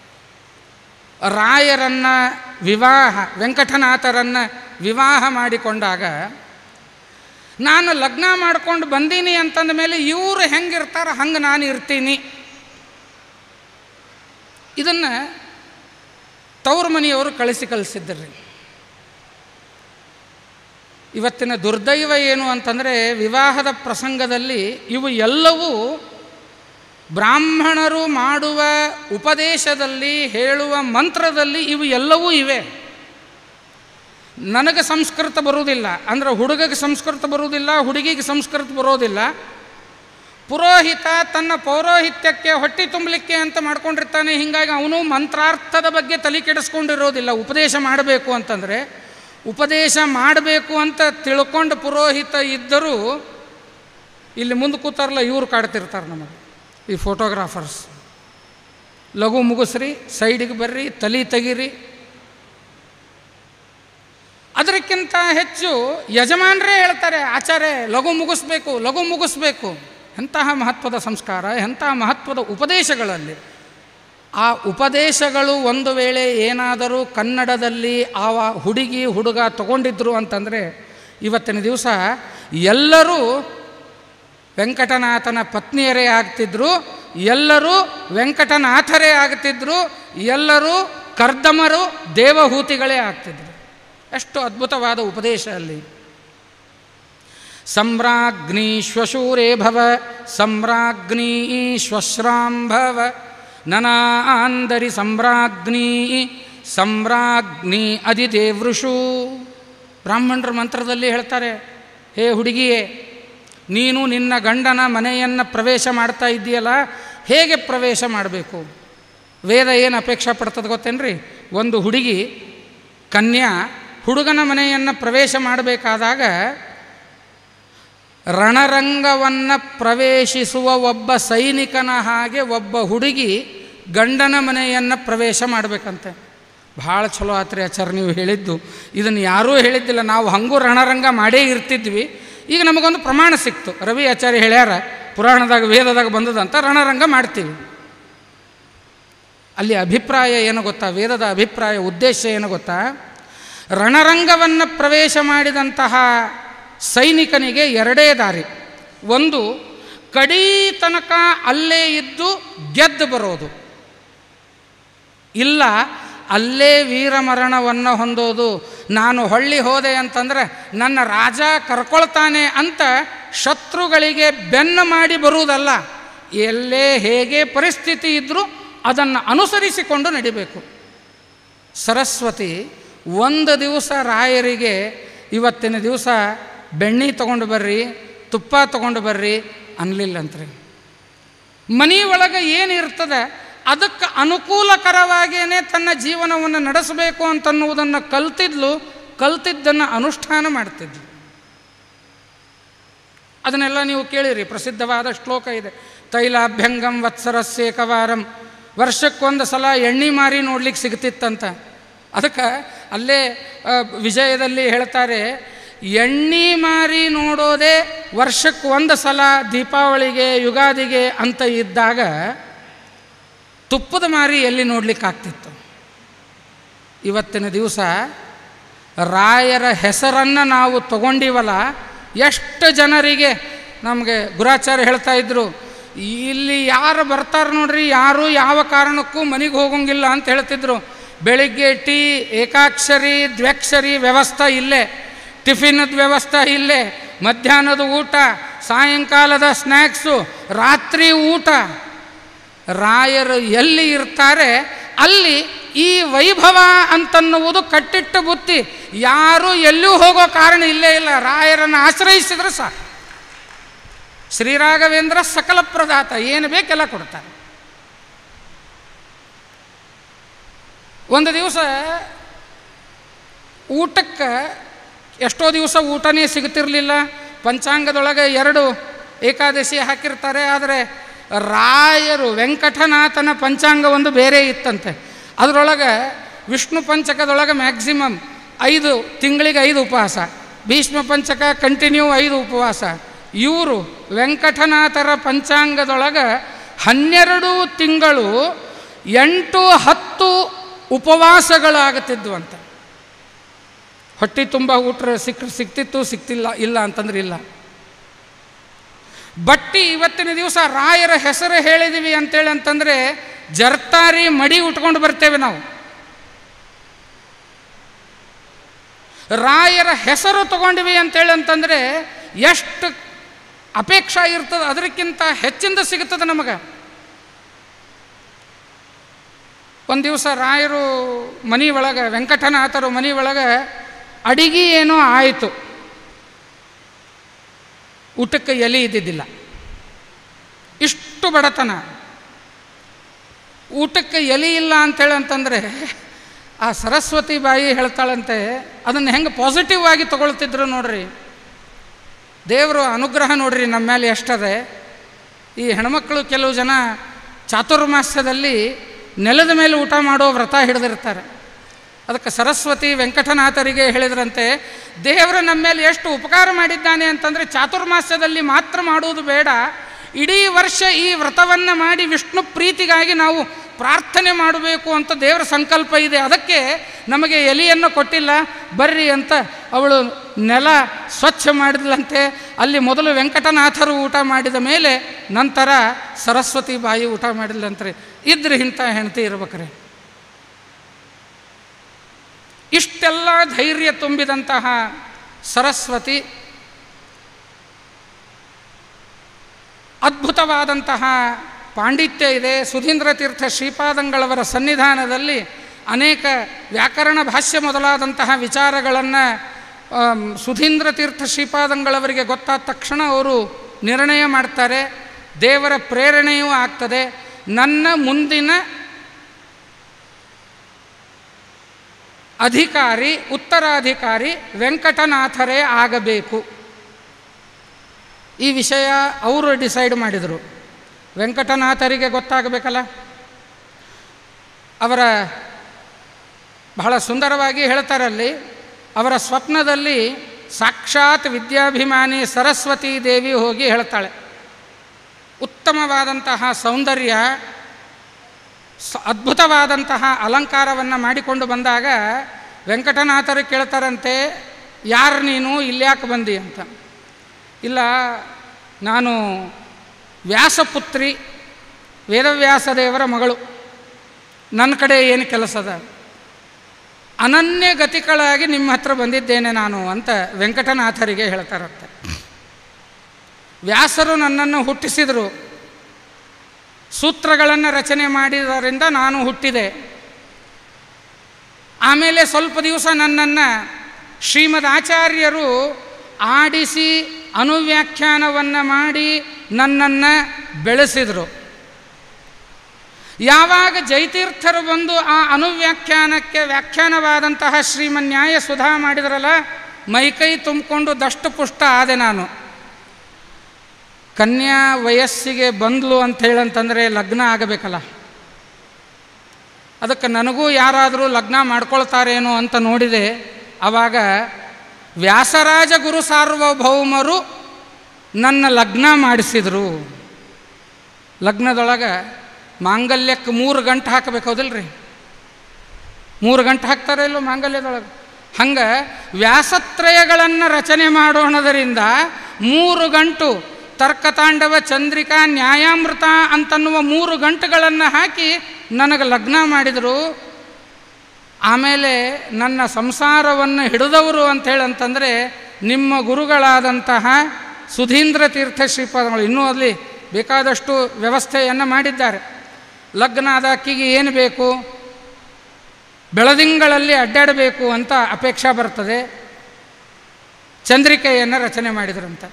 ರಾಯರನ್ನು ವಿವಾಹ, ವೆಂಕಟನಾಥರನ್ನು ವಿವಾಹ ಮಾಡಿಕೊಂಡಾಗ, ನಾನು ಲಗ್ನ ಮಾಡ್ಕೊಂಡು ಬಂದೀನಿ ಅಂತಂದ ಮೇಲೆ ಇವರು ಹೆಂಗಿರ್ತಾರೆ ಹಂಗೆ ನಾನು ಇರ್ತೀನಿ. ಇದನ್ನು ತವ್ರ ಮನೆಯವರು ಕಳಿಸಿ ಕಳಿಸಿದ್ದರು. ಇವತ್ತಿನ ದುರ್ದೈವ ಏನು ಅಂತಂದರೆ, ವಿವಾಹದ ಪ್ರಸಂಗದಲ್ಲಿ ಇವು ಎಲ್ಲವೂ ಬ್ರಾಹ್ಮಣರು ಮಾಡುವ ಉಪದೇಶದಲ್ಲಿ, ಹೇಳುವ ಮಂತ್ರದಲ್ಲಿ ಇವು ಎಲ್ಲವೂ ಇವೆ. ನನಗೆ ಸಂಸ್ಕೃತ ಬರುವುದಿಲ್ಲ ಅಂದರೆ ಹುಡುಗಗೆ ಸಂಸ್ಕೃತ ಬರುವುದಿಲ್ಲ, ಹುಡುಗಿಗೆ ಸಂಸ್ಕೃತ ಬರೋದಿಲ್ಲ. ಪುರೋಹಿತ ತನ್ನ ಪೌರೋಹಿತ್ಯಕ್ಕೆ ಹೊಟ್ಟೆ ತುಂಬಲಿಕ್ಕೆ ಅಂತ ಮಾಡ್ಕೊಂಡಿರ್ತಾನೆ. ಹೀಗಾಗಿ ಅವನು ಮಂತ್ರಾರ್ಥದ ಬಗ್ಗೆ ತಲೆ ಕೆಡಿಸ್ಕೊಂಡಿರೋದಿಲ್ಲ. ಉಪದೇಶ ಮಾಡಬೇಕು ಅಂತಂದರೆ, ಉಪದೇಶ ಮಾಡಬೇಕು ಅಂತ ತಿಳ್ಕೊಂಡು ಪುರೋಹಿತ ಇದ್ದರೂ ಇಲ್ಲಿ ಮುಂದೆ ಕೂತಾರಲ್ಲ ಇವರು ಕಾಡ್ತಿರ್ತಾರೆ ನಮಗೆ, ಈ ಫೋಟೋಗ್ರಾಫರ್ಸ್. ಲಘು ಮುಗಿಸ್ರಿ, ಸೈಡಿಗೆ ಬರ್ರಿ, ತಲೆ ತೆಗೀರಿ. ಅದಕ್ಕಿಂತ ಹೆಚ್ಚು ಯಜಮಾನರೇ ಹೇಳ್ತಾರೆ, ಆಚಾರ್ಯ ಲಘು ಮುಗಿಸ್ಬೇಕು, ಲಘು ಮುಗಿಸ್ಬೇಕು. ಎಂತಹ ಮಹತ್ವದ ಸಂಸ್ಕಾರ, ಎಂತಹ ಮಹತ್ವದ ಉಪದೇಶಗಳಲ್ಲಿ. ಆ ಉಪದೇಶಗಳು ಒಂದು ವೇಳೆ ಏನಾದರೂ ಕನ್ನಡದಲ್ಲಿ ಆ ಹುಡುಗಿ ಹುಡುಗ ತಗೊಂಡಿದ್ರು ಅಂತಂದರೆ, ಇವತ್ತಿನ ದಿವಸ ಎಲ್ಲರೂ ವೆಂಕಟನಾಥನ ಪತ್ನಿಯರೇ ಆಗ್ತಿದ್ರು, ಎಲ್ಲರೂ ವೆಂಕಟನಾಥರೇ ಆಗ್ತಿದ್ರು, ಎಲ್ಲರೂ ಕರ್ದಮರು ದೇವಹೂತಿಗಳೇ ಆಗ್ತಿದ್ರು. ಎಷ್ಟು ಅದ್ಭುತವಾದ ಉಪದೇಶ ಅಲ್ಲಿ. ಸಮ್ರಾಜ್ಞಿ ಶ್ವಶೂರೇ ಭವ, ಸಮ್ರಾಜ್ಞಿ ಶ್ವಶ್ರಾಂಭವ, ನನಾಂದರಿ ಸಮ್ರಾಜ್ಞಿ ಸಮ್ರಾಜ್ಞಿ ಅಧಿದೇವೃಷು. ಬ್ರಾಹ್ಮಣರ ಮಂತ್ರದಲ್ಲಿ ಹೇಳ್ತಾರೆ, ಹೇ ಹುಡುಗಿಯೇ, ನೀನು ನಿನ್ನ ಗಂಡನ ಮನೆಯನ್ನು ಪ್ರವೇಶ ಮಾಡ್ತಾ ಇದ್ದೀಯಲ್ಲ, ಹೇಗೆ ಪ್ರವೇಶ ಮಾಡಬೇಕು? ವೇದ ಏನು ಅಪೇಕ್ಷೆ ಪಡ್ತದೆ ಗೊತ್ತೇನ್ರಿ? ಒಂದು ಹುಡುಗಿ ಕನ್ಯಾ ಹುಡುಗನ ಮನೆಯನ್ನು ಪ್ರವೇಶ ಮಾಡಬೇಕಾದಾಗ ರಣರಂಗವನ್ನು ಪ್ರವೇಶಿಸುವ ಒಬ್ಬ ಸೈನಿಕನ ಹಾಗೆ ಒಬ್ಬ ಹುಡುಗಿ ಗಂಡನ ಮನೆಯನ್ನು ಪ್ರವೇಶ ಮಾಡಬೇಕಂತೆ. ಭಾಳ ಚಲೋ ಆತ್ರಿ ಆಚಾರ್ಯ ನೀವು ಹೇಳಿದ್ದು. ಇದನ್ನು ಯಾರೂ ಹೇಳಿದ್ದಿಲ್ಲ, ನಾವು ಹಂಗೂ ರಣರಂಗ ಮಾಡೇ ಇರ್ತಿದ್ವಿ. ಈಗ ನಮಗೊಂದು ಪ್ರಮಾಣ ಸಿಕ್ತು, ರವಿ ಆಚಾರ್ಯ ಹೇಳ್ಯಾರ, ಪುರಾಣದಾಗ ವೇದದಾಗ ಬಂದದಂತ ರಣರಂಗ ಮಾಡ್ತೀವಿ. ಅಲ್ಲಿ ಅಭಿಪ್ರಾಯ ಏನು ಗೊತ್ತಾ? ವೇದದ ಅಭಿಪ್ರಾಯ ಉದ್ದೇಶ ಏನು ಗೊತ್ತಾ? ರಣರಂಗವನ್ನು ಪ್ರವೇಶ ಮಾಡಿದಂತಹ ಸೈನಿಕನಿಗೆ ಎರಡೇ ದಾರಿ. ಒಂದು, ಕಡೀ ತನಕ ಅಲ್ಲೇ ಇದ್ದು ಗೆದ್ದು ಬರೋದು, ಇಲ್ಲ ಅಲ್ಲೇ ವೀರಮರಣವನ್ನು ಹೊಂದೋದು. ನಾನು ಹೊಳ್ಳಿ ಹೋದೆ ಅಂತಂದರೆ ನನ್ನ ರಾಜ ಕರ್ಕೊಳ್ತಾನೆ ಅಂತ ಶತ್ರುಗಳಿಗೆ ಬೆನ್ನು ಮಾಡಿ ಬರುವುದಲ್ಲ, ಎಲ್ಲೇ ಹೇಗೆ ಪರಿಸ್ಥಿತಿ ಇದ್ದರೂ ಅದನ್ನು ಅನುಸರಿಸಿಕೊಂಡು ನಡಿಬೇಕು. ಸರಸ್ವತಿ ಒಂದು ದಿವಸ ರಾಯರಿಗೆ ಇವತ್ತಿನ ದಿವಸ ಬೆಣ್ಣೆ ತೊಗೊಂಡು ಬರ್ರಿ, ತುಪ್ಪ ತೊಗೊಂಡು ಬರ್ರಿ ಅನ್ನಲಿಲ್ಲಂತ್ರಿ. ಮನೆ ಒಳಗೆ ಏನಿರ್ತದೆ ಅದಕ್ಕೆ ಅನುಕೂಲಕರವಾಗಿಯೇ ತನ್ನ ಜೀವನವನ್ನು ನಡೆಸಬೇಕು ಅಂತನ್ನುವುದನ್ನು ಕಲ್ತಿದ್ಲು, ಕಲ್ತಿದ್ದನ್ನು ಅನುಷ್ಠಾನ ಮಾಡ್ತಿದ್ಲು. ಅದನ್ನೆಲ್ಲ ನೀವು ಕೇಳಿರಿ, ಪ್ರಸಿದ್ಧವಾದ ಶ್ಲೋಕ ಇದೆ. ತೈಲಾಭ್ಯಂಗಂ ವತ್ಸರಸ್ಯೇಕವಾರಂ, ವರ್ಷಕ್ಕೊಂದು ಸಲ ಎಣ್ಣೆ ಮಾರಿ ನೋಡ್ಲಿಕ್ಕೆ ಸಿಗ್ತಿತ್ತಂತ. ಅದಕ್ಕೆ ಅಲ್ಲೇ ವಿಜಯದಲ್ಲಿ ಹೇಳ್ತಾರೆ, ಎಣ್ಣೆ ಮಾರಿ ನೋಡೋದೇ ವರ್ಷಕ್ಕೆ ಒಂದು ಸಲ ದೀಪಾವಳಿಗೆ ಯುಗಾದಿಗೆ ಅಂತ ಇದ್ದಾಗ ತುಪ್ಪದ ಮಾರಿ ಎಲ್ಲಿ ನೋಡಲಿಕ್ಕಾಗ್ತಿತ್ತು. ಇವತ್ತಿನ ದಿವಸ ರಾಯರ ಹೆಸರನ್ನು ನಾವು ತಗೊಂಡಿವಲ್ಲ, ಎಷ್ಟು ಜನರಿಗೆ ನಮಗೆ ಗುರಾಚಾರ್ಯ ಹೇಳ್ತಾ ಇದ್ದರು, ಇಲ್ಲಿ ಯಾರು ಬರ್ತಾರೆ ನೋಡ್ರಿ, ಯಾರು ಯಾವ ಕಾರಣಕ್ಕೂ ಮನೆಗೆ ಹೋಗೋಂಗಿಲ್ಲ ಅಂತ ಹೇಳ್ತಿದ್ರು. ಬೆಳಿಗ್ಗೆ ಟೀ, ಏಕಾಕ್ಷರಿ ದ್ವ್ಯಕ್ಷರಿ ವ್ಯವಸ್ಥೆ ಇಲ್ಲೇ, ಟಿಫಿನದ ವ್ಯವಸ್ಥೆ ಇಲ್ಲೇ, ಮಧ್ಯಾಹ್ನದ ಊಟ, ಸಾಯಂಕಾಲದ ಸ್ನ್ಯಾಕ್ಸು, ರಾತ್ರಿ ಊಟ. ರಾಯರು ಎಲ್ಲಿ ಇರ್ತಾರೆ ಅಲ್ಲಿ ಈ ವೈಭವ ಅಂತನ್ನುವುದು ಕಟ್ಟಿಟ್ಟ ಬುತ್ತಿ. ಯಾರೂ ಎಲ್ಲೂ ಹೋಗೋ ಕಾರಣ ಇಲ್ಲೇ ಇಲ್ಲ, ರಾಯರನ್ನು ಆಶ್ರಯಿಸಿದ್ರೆ ಸಾಕು. ಶ್ರೀರಾಘವೇಂದ್ರ ಸಕಲ ಪ್ರದಾತ, ಏನು ಬೇಕೆಲ್ಲ ಕೊಡ್ತಾರೆ. ಒಂದು ದಿವಸ ಊಟಕ್ಕೆ ಎಷ್ಟೋ ದಿವಸ ಊಟನೇ ಸಿಗ್ತಿರಲಿಲ್ಲ. ಪಂಚಾಂಗದೊಳಗೆ ಎರಡು ಏಕಾದಶಿ ಹಾಕಿರ್ತಾರೆ, ಆದರೆ ರಾಯರು ವೆಂಕಟನಾಥನ ಪಂಚಾಂಗ ಒಂದು ಬೇರೆ ಇತ್ತಂತೆ. ಅದರೊಳಗೆ ವಿಷ್ಣು ಪಂಚಕದೊಳಗೆ ಮ್ಯಾಕ್ಸಿಮಮ್ ಐದು ತಿಂಗಳಿಗೆ ಐದು ಉಪವಾಸ, ಭೀಷ್ಮ ಪಂಚಕ ಕಂಟಿನ್ಯೂ ಐದು ಉಪವಾಸ. ಇವರು ವೆಂಕಟನಾಥರ ಪಂಚಾಂಗದೊಳಗೆ ಹನ್ನೆರಡು ತಿಂಗಳು ಎಂಟು ಹತ್ತು ಉಪವಾಸಗಳಾಗುತ್ತಿದ್ವು ಅಂತ. ಹೊಟ್ಟೆ ತುಂಬ ಊಟ ಸಿಕ್ ಸಿಕ್ತಿತ್ತು ಸಿಕ್ತಿಲ್ಲ ಇಲ್ಲ ಅಂತಂದ್ರೆ ಇಲ್ಲ. ಬಟ್ಟಿ ಇವತ್ತಿನ ದಿವಸ ರಾಯರ ಹೆಸರು ಹೇಳಿದ್ದೀವಿ ಅಂತೇಳಿ ಅಂತಂದರೆ ಜರ್ತಾರಿ ಮಡಿ ಉಟ್ಕೊಂಡು ಬರ್ತೇವೆ ನಾವು. ರಾಯರ ಹೆಸರು ತಗೊಂಡಿವಿ ಅಂತೇಳಿ ಅಂತಂದರೆ ಎಷ್ಟು ಅಪೇಕ್ಷೆ ಇರ್ತದೆ, ಅದಕ್ಕಿಂತ ಹೆಚ್ಚಿಂದ ಸಿಗುತ್ತದೆ ನಮಗೆ. ಒಂದು ದಿವಸ ರಾಯರು ಮನೆ ಒಳಗೆ, ವೆಂಕಟನಾಥರು ಮನೆ ಒಳಗೆ ಅಡಿಗೆ ಏನೋ ಆಯಿತು, ಊಟಕ್ಕೆ ಎಲೆ ಇದ್ದಿದ್ದಿಲ್ಲ, ಇಷ್ಟು ಬಡತನ, ಊಟಕ್ಕೆ ಎಲೆ ಇಲ್ಲ ಅಂತೇಳಿ ಅಂತಂದರೆ ಆ ಸರಸ್ವತಿ ಬಾಯಿ ಹೇಳ್ತಾಳಂತೆ, ಅದನ್ನು ಹೆಂಗೆ ಪಾಸಿಟಿವ್ ಆಗಿ ತಗೊಳ್ತಿದ್ರು ನೋಡ್ರಿ. ದೇವರು ಅನುಗ್ರಹ ನೋಡ್ರಿ ನಮ್ಮ ಮೇಲೆ ಎಷ್ಟದೆ. ಈ ಹೆಣ್ಮಕ್ಳು ಕೆಲವು ಜನ ಚಾತುರ್ಮಾಸ್ಯದಲ್ಲಿ ನೆಲದ ಮೇಲೆ ಊಟ ಮಾಡೋ ವ್ರತ ಹಿಡಿದಿರ್ತಾರೆ. ಅದಕ್ಕೆ ಸರಸ್ವತಿ ವೆಂಕಟನಾಥರಿಗೆ ಹೇಳಿದ್ರಂತೆ, ದೇವರು ನಮ್ಮ ಮೇಲೆ ಎಷ್ಟು ಉಪಕಾರ ಮಾಡಿದ್ದಾನೆ ಅಂತಂದರೆ ಚಾತುರ್ಮಾಸ್ಯದಲ್ಲಿ ಮಾತ್ರ ಮಾಡುವುದು ಬೇಡ, ಇಡೀ ವರ್ಷ ಈ ವ್ರತವನ್ನು ಮಾಡಿ ವಿಷ್ಣು ಪ್ರೀತಿಗಾಗಿ ನಾವು ಪ್ರಾರ್ಥನೆ ಮಾಡಬೇಕು ಅಂತ ದೇವರ ಸಂಕಲ್ಪ ಇದೆ. ಅದಕ್ಕೆ ನಮಗೆ ಎಲೆಯನ್ನು ಕೊಟ್ಟಿಲ್ಲ ಬರ್ರಿ ಅಂತ ಅವಳು ನೆಲ ಸ್ವಚ್ಛ ಮಾಡಿದ್ಲಂತೆ. ಅಲ್ಲಿ ಮೊದಲು ವೆಂಕಟನಾಥರು ಊಟ ಮಾಡಿದ ಮೇಲೆ ನಂತರ ಸರಸ್ವತಿ ಬಾಯಿ ಊಟ ಮಾಡಿದ್ಲಂತ್ರಿ. ಇದ್ರೆ ಇಂಥ ಹೆಂಡತಿ ಇರ್ಬೇಕ್ರೆ. ಇಷ್ಟೆಲ್ಲ ಧೈರ್ಯ ತುಂಬಿದಂತಹ ಸರಸ್ವತಿ ಅದ್ಭುತವಾದಂತಹ ಪಾಂಡಿತ್ಯ ಇದೆ. ಸುಧೀಂದ್ರ ತೀರ್ಥ ಶ್ರೀಪಾದಂಗಳವರ ಸನ್ನಿಧಾನದಲ್ಲಿ ಅನೇಕ ವ್ಯಾಕರಣ ಭಾಷ್ಯ ಮೊದಲಾದಂತಹ ವಿಚಾರಗಳನ್ನು ಸುಧೀಂದ್ರ ತೀರ್ಥ ಶ್ರೀಪಾದಂಗಳವರಿಗೆ ಗೊತ್ತಾದ ತಕ್ಷಣ ಅವರು ನಿರ್ಣಯ ಮಾಡ್ತಾರೆ. ದೇವರ ಪ್ರೇರಣೆಯೂ ಆಗ್ತದೆ. ನನ್ನ ಮುಂದಿನ ಅಧಿಕಾರಿ ಉತ್ತರಾಧಿಕಾರಿ ವೆಂಕಟನಾಥರೇ ಆಗಬೇಕು. ಈ ವಿಷಯ ಅವರು ಡಿಸೈಡ್ ಮಾಡಿದರು. ವೆಂಕಟನಾಥರಿಗೆ ಗೊತ್ತಾಗಬೇಕಲ್ಲ. ಅವರ ಬಹಳ ಸುಂದರವಾಗಿ ಹೇಳ್ತಾರಲ್ಲಿ, ಅವರ ಸ್ವಪ್ನದಲ್ಲಿ ಸಾಕ್ಷಾತ್ ವಿದ್ಯಾಭಿಮಾನಿ ಸರಸ್ವತೀ ದೇವಿ ಹೋಗಿ ಹೇಳ್ತಾಳೆ. ಉತ್ತಮವಾದಂತಹ ಸೌಂದರ್ಯ, ಅದ್ಭುತವಾದಂತಹ ಅಲಂಕಾರವನ್ನು ಮಾಡಿಕೊಂಡು ಬಂದಾಗ ವೆಂಕಟನಾಥರು ಕೇಳ್ತಾರಂತೆ, ಯಾರು ನೀನು, ಇಲ್ಯಾಕೆ ಬಂದಿ ಅಂತ. ಇಲ್ಲ, ನಾನು ವ್ಯಾಸಪುತ್ರಿ, ವೇದವ್ಯಾಸ ದೇವರ ಮಗಳು, ನನ್ನ ಕಡೆ ಏನು ಕೆಲಸದ, ಅನನ್ಯ ಗತಿಗಳಾಗಿ ನಿಮ್ಮ ಹತ್ರ ಬಂದಿದ್ದೇನೆ ನಾನು ಅಂತ ವೆಂಕಟನಾಥರಿಗೆ ಹೇಳ್ತಾರಂತೆ. ವ್ಯಾಸರು ನನ್ನನ್ನು ಹುಟ್ಟಿಸಿದರು, ಸೂತ್ರಗಳನ್ನು ರಚನೆ ಮಾಡಿದ್ದರಿಂದ ನಾನು ಹುಟ್ಟಿದೆ. ಆಮೇಲೆ ಸ್ವಲ್ಪ ದಿವಸ ನನ್ನನ್ನು ಶ್ರೀಮದ್ ಆಚಾರ್ಯರು ಆಡಿಸಿ ಅನುವ್ಯಾಖ್ಯಾನವನ್ನು ಮಾಡಿ ನನ್ನನ್ನು ಬೆಳೆಸಿದರು. ಯಾವಾಗ ಜಯತೀರ್ಥರು ಬಂದು ಆ ಅನುವ್ಯಾಖ್ಯಾನಕ್ಕೆ ವ್ಯಾಖ್ಯಾನವಾದಂತಹ ಶ್ರೀಮನ್ಯಾಯ ಸುಧಾ ಮಾಡಿದ್ರಲ್ಲ, ಮೈಕೈ ತುಂಬಿಕೊಂಡು ದಷ್ಟಪುಷ್ಟ ಆದೆ ನಾನು. ಕನ್ಯಾ ವಯಸ್ಸಿಗೆ ಬಂದ್ಲು ಅಂತ ಹೇಳಂತಂದರೆ ಲಗ್ನ ಆಗಬೇಕಲ್ಲ, ಅದಕ್ಕೆ ನನಗೂ ಯಾರಾದರೂ ಲಗ್ನ ಮಾಡ್ಕೊಳ್ತಾರೇನೋ ಅಂತ ನೋಡಿದೆ. ಆವಾಗ ವ್ಯಾಸರಾಜ ಗುರು ಸಾರ್ವಭೌಮರು ನನ್ನ ಲಗ್ನ ಮಾಡಿಸಿದರು. ಲಗ್ನದೊಳಗೆ ಮಾಂಗಲ್ಯಕ್ಕೆ ಮೂರು ಗಂಟೆ ಹಾಕಬೇಕು, ಹೌದಿಲ್ರಿ? ಮೂರು ಗಂಟೆ ಹಾಕ್ತಾರೆ ಇಲ್ಲೋ ಮಾಂಗಲ್ಯದೊಳಗೆ. ಹಂಗೆ ವ್ಯಾಸತ್ರಯಗಳನ್ನು ರಚನೆ ಮಾಡೋಣದರಿಂದ ಮೂರು ಗಂಟು ತರ್ಕತಾಂಡವ, ಚಂದ್ರಿಕಾ, ನ್ಯಾಯಾಮೃತ ಅಂತನ್ನುವ ಮೂರು ಗಂಟುಗಳನ್ನು ಹಾಕಿ ನನಗೆ ಲಗ್ನ ಮಾಡಿದರು. ಆಮೇಲೆ ನನ್ನ ಸಂಸಾರವನ್ನು ಹಿಡಿದವರು ಅಂಥೇಳಂತಂದರೆ ನಿಮ್ಮ ಗುರುಗಳಾದಂತಹ ಸುಧೀಂದ್ರ ತೀರ್ಥ ಶ್ರೀಪಾದಗಳು. ಇನ್ನೂ ಅಲ್ಲಿ ಬೇಕಾದಷ್ಟು ವ್ಯವಸ್ಥೆಯನ್ನು ಮಾಡಿದ್ದಾರೆ. ಲಗ್ನ ಆದ ಅಕ್ಕಿಗೆ ಏನು ಬೇಕು, ಬೆಳದಿಂಗಳಲ್ಲಿ ಅಡ್ಡಾಡಬೇಕು ಅಂತ ಅಪೇಕ್ಷೆ ಬರ್ತದೆ. ಚಂದ್ರಿಕೆಯನ್ನು ರಚನೆ ಮಾಡಿದ್ರಂತೆ,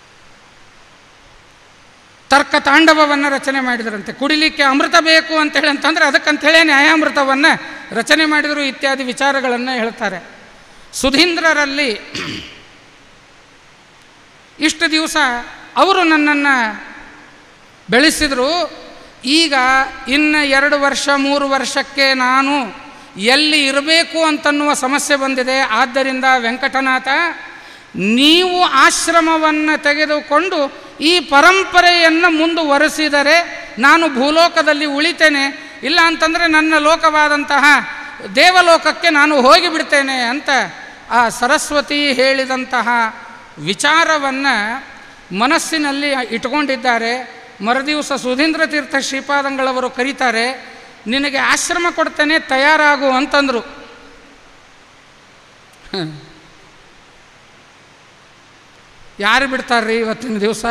ತರ್ಕ ತಾಂಡವವನ್ನು ರಚನೆ ಮಾಡಿದರಂತೆ. ಕುಡಿಲಿಕ್ಕೆ ಅಮೃತ ಬೇಕು ಅಂತೇಳಿ ಅಂತಂದರೆ ಅದಕ್ಕಂಥೇಳಿ ನ್ಯಾಯಾಮೃತವನ್ನು ರಚನೆ ಮಾಡಿದರು ಇತ್ಯಾದಿ ವಿಚಾರಗಳನ್ನು ಹೇಳ್ತಾರೆ. ಸುಧೀಂದ್ರರಲ್ಲಿ ಇಷ್ಟು ದಿವಸ ಅವರು ನನ್ನನ್ನು ಬೆಳೆಸಿದರು. ಈಗ ಇನ್ನು ಎರಡು ವರ್ಷ ಮೂರು ವರ್ಷಕ್ಕೆ ನಾನು ಎಲ್ಲಿ ಇರಬೇಕು ಅಂತನ್ನುವ ಸಮಸ್ಯೆ ಬಂದಿದೆ. ಆದ್ದರಿಂದ ವೆಂಕಟನಾಥ, ನೀವು ಆಶ್ರಮವನ್ನು ತೆಗೆದುಕೊಂಡು ಈ ಪರಂಪರೆಯನ್ನು ಮುಂದುವರೆಸಿದರೆ ನಾನು ಭೂಲೋಕದಲ್ಲಿ ಉಳಿತೇನೆ, ಇಲ್ಲ ಅಂತಂದರೆ ನನ್ನ ಲೋಕವಾದಂತಹ ದೇವಲೋಕಕ್ಕೆ ನಾನು ಹೋಗಿಬಿಡ್ತೇನೆ ಅಂತ ಆ ಸರಸ್ವತಿ ಹೇಳಿದಂತಹ ವಿಚಾರವನ್ನು ಮನಸ್ಸಿನಲ್ಲಿ ಇಟ್ಕೊಂಡಿದ್ದಾರೆ. ಮರುದಿವಸ ಸುಧೀಂದ್ರ ತೀರ್ಥ ಶ್ರೀಪಾದಂಗಳವರು ಕರೀತಾರೆ, ನಿನಗೆ ಆಶ್ರಮ ಕೊಡ್ತೇನೆ, ತಯಾರಾಗು ಅಂತಂದರು. ಯಾರು ಬಿಡ್ತಾರ್ರಿ ಇವತ್ತಿನ ದಿವಸ?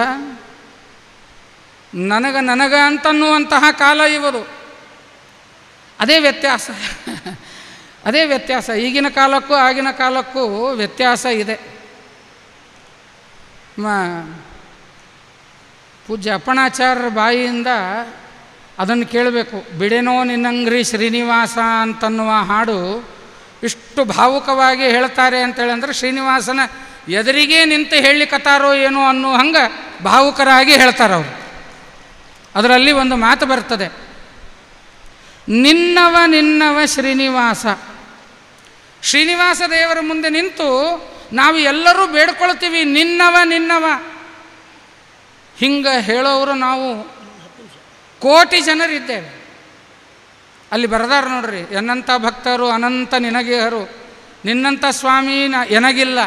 ನನಗ ನನಗ ಅಂತನ್ನುವಂತಹ ಕಾಲ ಇವರು. ಅದೇ ವ್ಯತ್ಯಾಸ, ಅದೇ ವ್ಯತ್ಯಾಸ. ಈಗಿನ ಕಾಲಕ್ಕೂ ಆಗಿನ ಕಾಲಕ್ಕೂ ವ್ಯತ್ಯಾಸ ಇದೆ. ಮ ಪೂಜ್ಯ ಅಪ್ಪಣಾಚಾರ್ಯರ ಬಾಯಿಯಿಂದ ಅದನ್ನು ಕೇಳಬೇಕು. ಬಿಡೆನೋ ನಿನ್ನಂಗ್ರಿ ಶ್ರೀನಿವಾಸ ಅಂತನ್ನುವ ಹಾಡು ಇಷ್ಟು ಭಾವುಕವಾಗಿ ಹೇಳ್ತಾರೆ ಅಂತೇಳಿ ಅಂದರೆ ಶ್ರೀನಿವಾಸನ ಎದುರಿಗೆ ನಿಂತು ಹೇಳಲಿಕ್ಕತ್ತಾರೋ ಏನೋ ಅನ್ನೋ ಹಂಗೆ ಭಾವುಕರಾಗಿ ಹೇಳ್ತಾರವರು. ಅದರಲ್ಲಿ ಒಂದು ಮಾತು ಬರ್ತದೆ, ನಿನ್ನವ ನಿನ್ನವ ಶ್ರೀನಿವಾಸ. ಶ್ರೀನಿವಾಸ ದೇವರ ಮುಂದೆ ನಿಂತು ನಾವು ಎಲ್ಲರೂ ಬೇಡ್ಕೊಳ್ತೀವಿ, ನಿನ್ನವ ನಿನ್ನವ. ಹಿಂಗೆ ಹೇಳೋರು ನಾವು ಕೋಟಿ ಜನರಿದ್ದೇವೆ. ಅಲ್ಲಿ ಬರದಾರ ನೋಡ್ರಿ, ಎನ್ನಂಥ ಭಕ್ತರು ಅನಂತ ನಿನಗೇಹರು, ನಿನ್ನಂಥ ಸ್ವಾಮಿ ನ ಎನಗಿಲ್ಲ.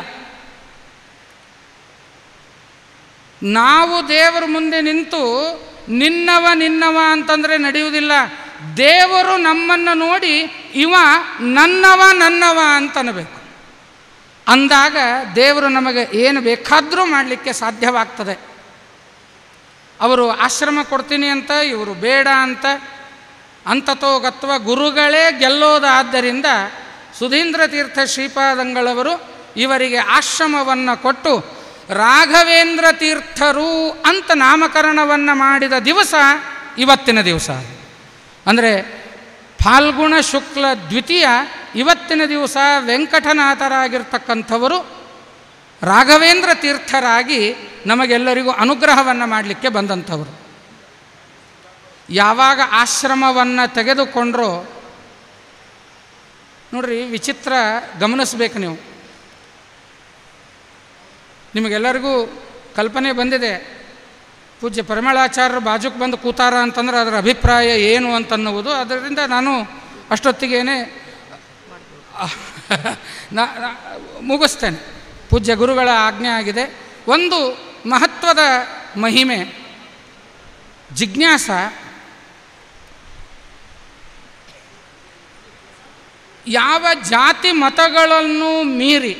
ನಾವು ದೇವರ ಮುಂದೆ ನಿಂತು ನಿನ್ನವ ನಿನ್ನವ ಅಂತಂದರೆ ನಡೆಯುವುದಿಲ್ಲ. ದೇವರು ನಮ್ಮನ್ನು ನೋಡಿ ಇವ ನನ್ನವ ನನ್ನವ ಅಂತನಬೇಕು. ಅಂದಾಗ ದೇವರು ನಮಗೆ ಏನು ಬೇಕಾದರೂ ಮಾಡಲಿಕ್ಕೆ ಸಾಧ್ಯವಾಗ್ತದೆ. ಅವರು ಆಶ್ರಮ ಕೊಡ್ತೀನಿ ಅಂತ, ಇವರು ಬೇಡ ಅಂತ, ಅಂತತೋ ಗತ್ವ ಗುರುಗಳೇ ಗೆಲ್ಲೋದಾದ್ದರಿಂದ ಸುಧೀಂದ್ರ ತೀರ್ಥ ಶ್ರೀಪಾದಂಗಳವರು ಇವರಿಗೆ ಆಶ್ರಮವನ್ನು ಕೊಟ್ಟು ರಾಘವೇಂದ್ರ ತೀರ್ಥರು ಅಂತ ನಾಮಕರಣವನ್ನು ಮಾಡಿದ ದಿವಸ ಇವತ್ತಿನ ದಿವಸ. ಅಂದರೆ ಫಾಲ್ಗುಣ ಶುಕ್ಲ ದ್ವಿತೀಯ ಇವತ್ತಿನ ದಿವಸ ವೆಂಕಟನಾಥರಾಗಿರ್ತಕ್ಕಂಥವರು ರಾಘವೇಂದ್ರ ತೀರ್ಥರಾಗಿ ನಮಗೆಲ್ಲರಿಗೂ ಅನುಗ್ರಹವನ್ನು ಮಾಡಲಿಕ್ಕೆ ಬಂದಂಥವರು. ಯಾವಾಗ ಆಶ್ರಮವನ್ನು ತೆಗೆದುಕೊಂಡ್ರೋ ನೋಡ್ರಿ, ವಿಚಿತ್ರ ಗಮನಿಸ್ಬೇಕು ನೀವು. ನಿಮಗೆಲ್ಲರಿಗೂ ಕಲ್ಪನೆ ಬಂದಿದೆ, ಪೂಜ್ಯ ಪರಿಮಳಾಚಾರ್ಯರು ಬಾಜುಕ್ ಬಂದು ಕೂತಾರ ಅಂತಂದ್ರೆ ಅದರ ಅಭಿಪ್ರಾಯ ಏನು ಅಂತನ್ನುವುದು. ಅದರಿಂದ ನಾನು ಅಷ್ಟೊತ್ತಿಗೇನೆ ನಾ ಮುಗಿಸ್ತೇನೆ. ಪೂಜ್ಯ ಗುರುಗಳ ಆಜ್ಞೆ ಆಗಿದೆ. ಒಂದು ಮಹತ್ವದ ಮಹಿಮೆ ಜಿಜ್ಞಾಸ. ಯಾವ ಜಾತಿ ಮತಗಳನ್ನು ಮೀರಿ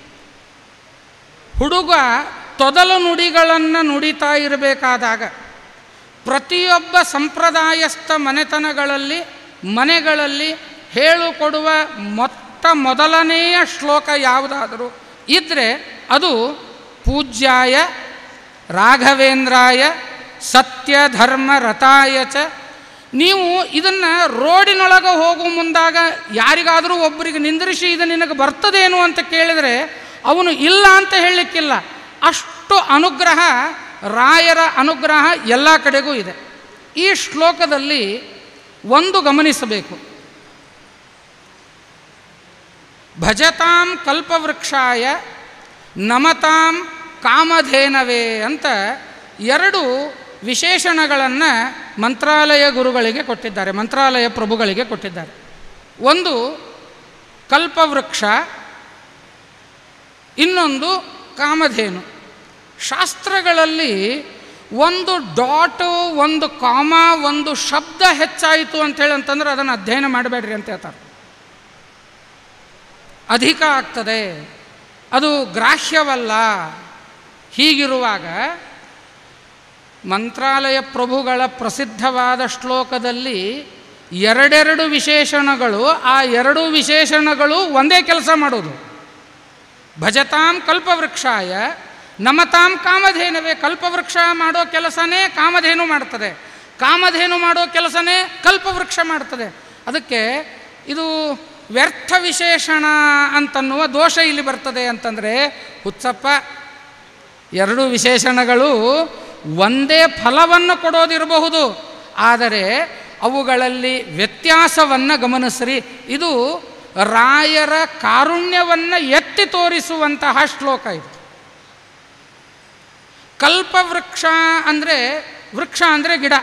ಹುಡುಗ ತೊದಲು ನುಡಿಗಳನ್ನು ನುಡಿತಾ ಇರಬೇಕಾದಾಗ ಪ್ರತಿಯೊಬ್ಬ ಸಂಪ್ರದಾಯಸ್ಥ ಮನೆತನಗಳಲ್ಲಿ ಮನೆಗಳಲ್ಲಿ ಹೇಳಿಕೊಡುವ ಮೊತ್ತ ಮೊದಲನೆಯ ಶ್ಲೋಕ ಯಾವುದಾದರೂ ಇದ್ದರೆ ಅದು ಪೂಜ್ಯಾಯ ರಾಘವೇಂದ್ರಾಯ ಸತ್ಯ ಧರ್ಮ ರಥಾಯ ಚ. ನೀವು ಇದನ್ನು ರೋಡಿನೊಳಗೆ ಹೋಗುವ ಮುಂದಾಗ ಯಾರಿಗಾದರೂ ಒಬ್ಬರಿಗೆ ನಿಂದ್ರಿಸಿ ಇದು ನಿನಗೆ ಬರ್ತದೇನು ಅಂತ ಕೇಳಿದರೆ ಅವನು ಇಲ್ಲ ಅಂತ ಹೇಳಲಿಕ್ಕಿಲ್ಲ. ಅಷ್ಟು ಅನುಗ್ರಹ, ರಾಯರ ಅನುಗ್ರಹ ಎಲ್ಲ ಕಡೆಗೂ ಇದೆ. ಈ ಶ್ಲೋಕದಲ್ಲಿ ಒಂದು ಗಮನಿಸಬೇಕು. ಭಜತಾಂ ಕಲ್ಪವೃಕ್ಷಾಯ ನಮತಾಂ ಕಾಮಧೇನವೇ ಅಂತ ಎರಡು ವಿಶೇಷಣಗಳನ್ನು ಮಂತ್ರಾಲಯ ಗುರುಗಳಿಗೆ ಕೊಟ್ಟಿದ್ದಾರೆ, ಮಂತ್ರಾಲಯ ಪ್ರಭುಗಳಿಗೆ ಕೊಟ್ಟಿದ್ದಾರೆ. ಒಂದು ಕಲ್ಪವೃಕ್ಷ, ಇನ್ನೊಂದು ಕಾಮಧೇನು. ಶಾಸ್ತ್ರಗಳಲ್ಲಿ ಒಂದು ಡಾಟು, ಒಂದು ಕಾಮ, ಒಂದು ಶಬ್ದ ಹೆಚ್ಚಾಯಿತು ಅಂಥೇಳಿ ಅಂತಂದ್ರೆ ಅದನ್ನು ಅಧ್ಯಯನ ಮಾಡಬೇಡ್ರಿ ಅಂತ ಹೇಳ್ತಾರೆ. ಅಧಿಕ ಆಗ್ತದೆ, ಅದು ಗ್ರಾಹ್ಯವಲ್ಲ. ಹೀಗಿರುವಾಗ ಮಂತ್ರಾಲಯ ಪ್ರಭುಗಳ ಪ್ರಸಿದ್ಧವಾದ ಶ್ಲೋಕದಲ್ಲಿ ಎರಡೆರಡು ವಿಶೇಷಣಗಳು, ಆ ಎರಡು ವಿಶೇಷಣಗಳು ಒಂದೇ ಕೆಲಸ ಮಾಡೋದು. ಭಜತಾಂ ಕಲ್ಪವೃಕ್ಷಾಯ ನಮತಾಂ ಕಾಮಧೇನವೇ. ಕಲ್ಪವೃಕ್ಷ ಮಾಡೋ ಕೆಲಸನೇ ಕಾಮಧೇನು ಮಾಡ್ತದೆ, ಕಾಮಧೇನು ಮಾಡೋ ಕೆಲಸನೇ ಕಲ್ಪವೃಕ್ಷ ಮಾಡ್ತದೆ. ಅದಕ್ಕೆ ಇದು ವ್ಯರ್ಥ ವಿಶೇಷಣ ಅಂತನ್ನುವ ದೋಷ ಇಲ್ಲಿ ಬರ್ತದೆ ಅಂತಂದರೆ, ಹುಚ್ಚಪ್ಪ, ಎರಡು ವಿಶೇಷಣಗಳು ಒಂದೇ ಫಲವನ್ನು ಕೊಡೋದಿರಬಹುದು, ಆದರೆ ಅವುಗಳಲ್ಲಿ ವ್ಯತ್ಯಾಸವನ್ನು ಗಮನಿಸ್ರಿ. ಇದು ರಾಯರ ಕಾರುಣ್ಯವನ್ನು ಎತ್ತಿ ತೋರಿಸುವಂತಹ ಶ್ಲೋಕ ಇದು. ಕಲ್ಪವೃಕ್ಷ ಅಂದರೆ, ವೃಕ್ಷ ಅಂದರೆ ಗಿಡ.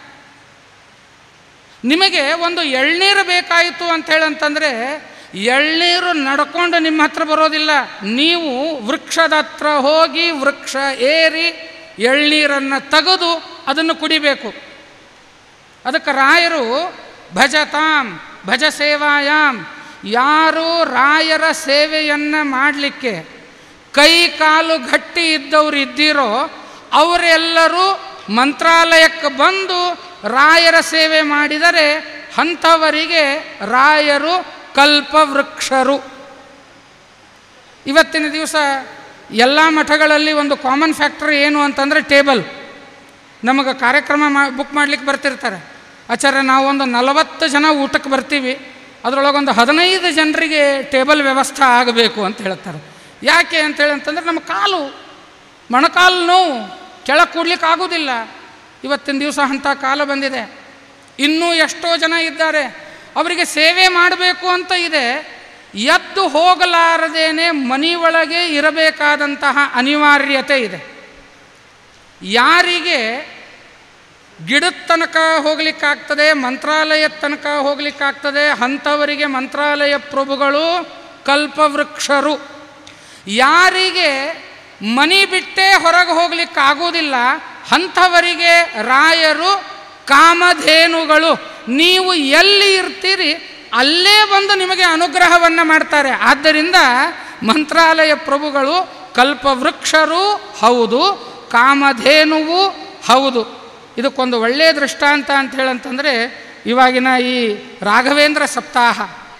ನಿಮಗೆ ಒಂದು ಎಳ್ನೀರು ಬೇಕಾಯಿತು ಅಂಥೇಳಂತಂದರೆ ಎಳ್ನೀರು ನಡ್ಕೊಂಡು ನಿಮ್ಮ ಹತ್ರ ಬರೋದಿಲ್ಲ. ನೀವು ವೃಕ್ಷದ ಹತ್ರ ಹೋಗಿ ವೃಕ್ಷ ಏರಿ ಎಳ್ನೀರನ್ನು ತೆಗೆದು ಅದನ್ನು ಕುಡಿಬೇಕು. ಅದಕ್ಕೆ ರಾಯರು ಭಜತಾಂ ಭಜ ಸೇವಾಯಾಮ್, ಯಾರು ರಾಯರ ಸೇವೆಯನ್ನು ಮಾಡಲಿಕ್ಕೆ ಕೈ ಕಾಲು ಗಟ್ಟಿ ಇದ್ದವರು ಇದ್ದೀರೋ ಅವರೆಲ್ಲರೂ ಮಂತ್ರಾಲಯಕ್ಕೆ ಬಂದು ರಾಯರ ಸೇವೆ ಮಾಡಿದರೆ ಅಂಥವರಿಗೆ ರಾಯರು ಕಲ್ಪವೃಕ್ಷರು. ಇವತ್ತಿನ ದಿವಸ ಎಲ್ಲ ಮಠಗಳಲ್ಲಿ ಒಂದು ಕಾಮನ್ ಫ್ಯಾಕ್ಟರ್ ಏನು ಅಂತಂದರೆ ಟೇಬಲ್. ನಮಗೆ ಕಾರ್ಯಕ್ರಮ ಮಾ ಬುಕ್ ಮಾಡಲಿಕ್ಕೆ ಬರ್ತಿರ್ತಾರೆ, ಆಚಾರ್ಯ ನಾವೊಂದು ನಲವತ್ತು ಜನ ಊಟಕ್ಕೆ ಬರ್ತೀವಿ, ಅದರೊಳಗೊಂದು ಹದಿನೈದು ಜನರಿಗೆ ಟೇಬಲ್ ವ್ಯವಸ್ಥೆ ಆಗಬೇಕು ಅಂತ ಹೇಳ್ತಾರೆ. ಯಾಕೆ ಅಂತೇಳಿ ಅಂತಂದರೆ ನಮ್ಮ ಕಾಲು ಮೊಣಕಾಲು ನೋವು, ಕೆಳಗೆ ಕೂಡ್ಲಿಕ್ಕೆ ಆಗೋದಿಲ್ಲ. ಇವತ್ತಿನ ದಿವಸ ಅಂಥ ಕಾಲ ಬಂದಿದೆ. ಇನ್ನೂ ಎಷ್ಟೋ ಜನ ಇದ್ದಾರೆ, ಅವರಿಗೆ ಸೇವೆ ಮಾಡಬೇಕು ಅಂತ ಇದೆ, ಎದ್ದು ಹೋಗಲಾರದೇನೆ ಮನೆಯೊಳಗೆ ಇರಬೇಕಾದಂತಹ ಅನಿವಾರ್ಯತೆ ಇದೆ. ಯಾರಿಗೆ ಗಿಡದ ತನಕ ಹೋಗ್ಲಿಕ್ಕಾಗ್ತದೆ, ಮಂತ್ರಾಲಯದ ತನಕ ಹೋಗ್ಲಿಕ್ಕಾಗ್ತದೆ, ಅಂಥವರಿಗೆ ಮಂತ್ರಾಲಯ ಪ್ರಭುಗಳು ಕಲ್ಪವೃಕ್ಷರು. ಯಾರಿಗೆ ಮನೆ ಬಿಟ್ಟೇ ಹೊರಗೆ ಹೋಗ್ಲಿಕ್ಕಾಗೋದಿಲ್ಲ ಅಂಥವರಿಗೆ ರಾಯರು ಕಾಮಧೇನುಗಳು. ನೀವು ಎಲ್ಲಿ ಇರ್ತೀರಿ ಅಲ್ಲೇ ಬಂದು ನಿಮಗೆ ಅನುಗ್ರಹವನ್ನು ಮಾಡ್ತಾರೆ. ಆದ್ದರಿಂದ ಮಂತ್ರಾಲಯ ಪ್ರಭುಗಳು ಕಲ್ಪವೃಕ್ಷರೂ ಹೌದು, ಕಾಮಧೇನುವು ಹೌದು. ಇದಕ್ಕೊಂದು ಒಳ್ಳೆಯ ದೃಷ್ಟಾಂತ ಅಂತ ಹೇಳಂತಂದರೆ ಇವಾಗಿನ ಈ ರಾಘವೇಂದ್ರ ಸಪ್ತಾಹ,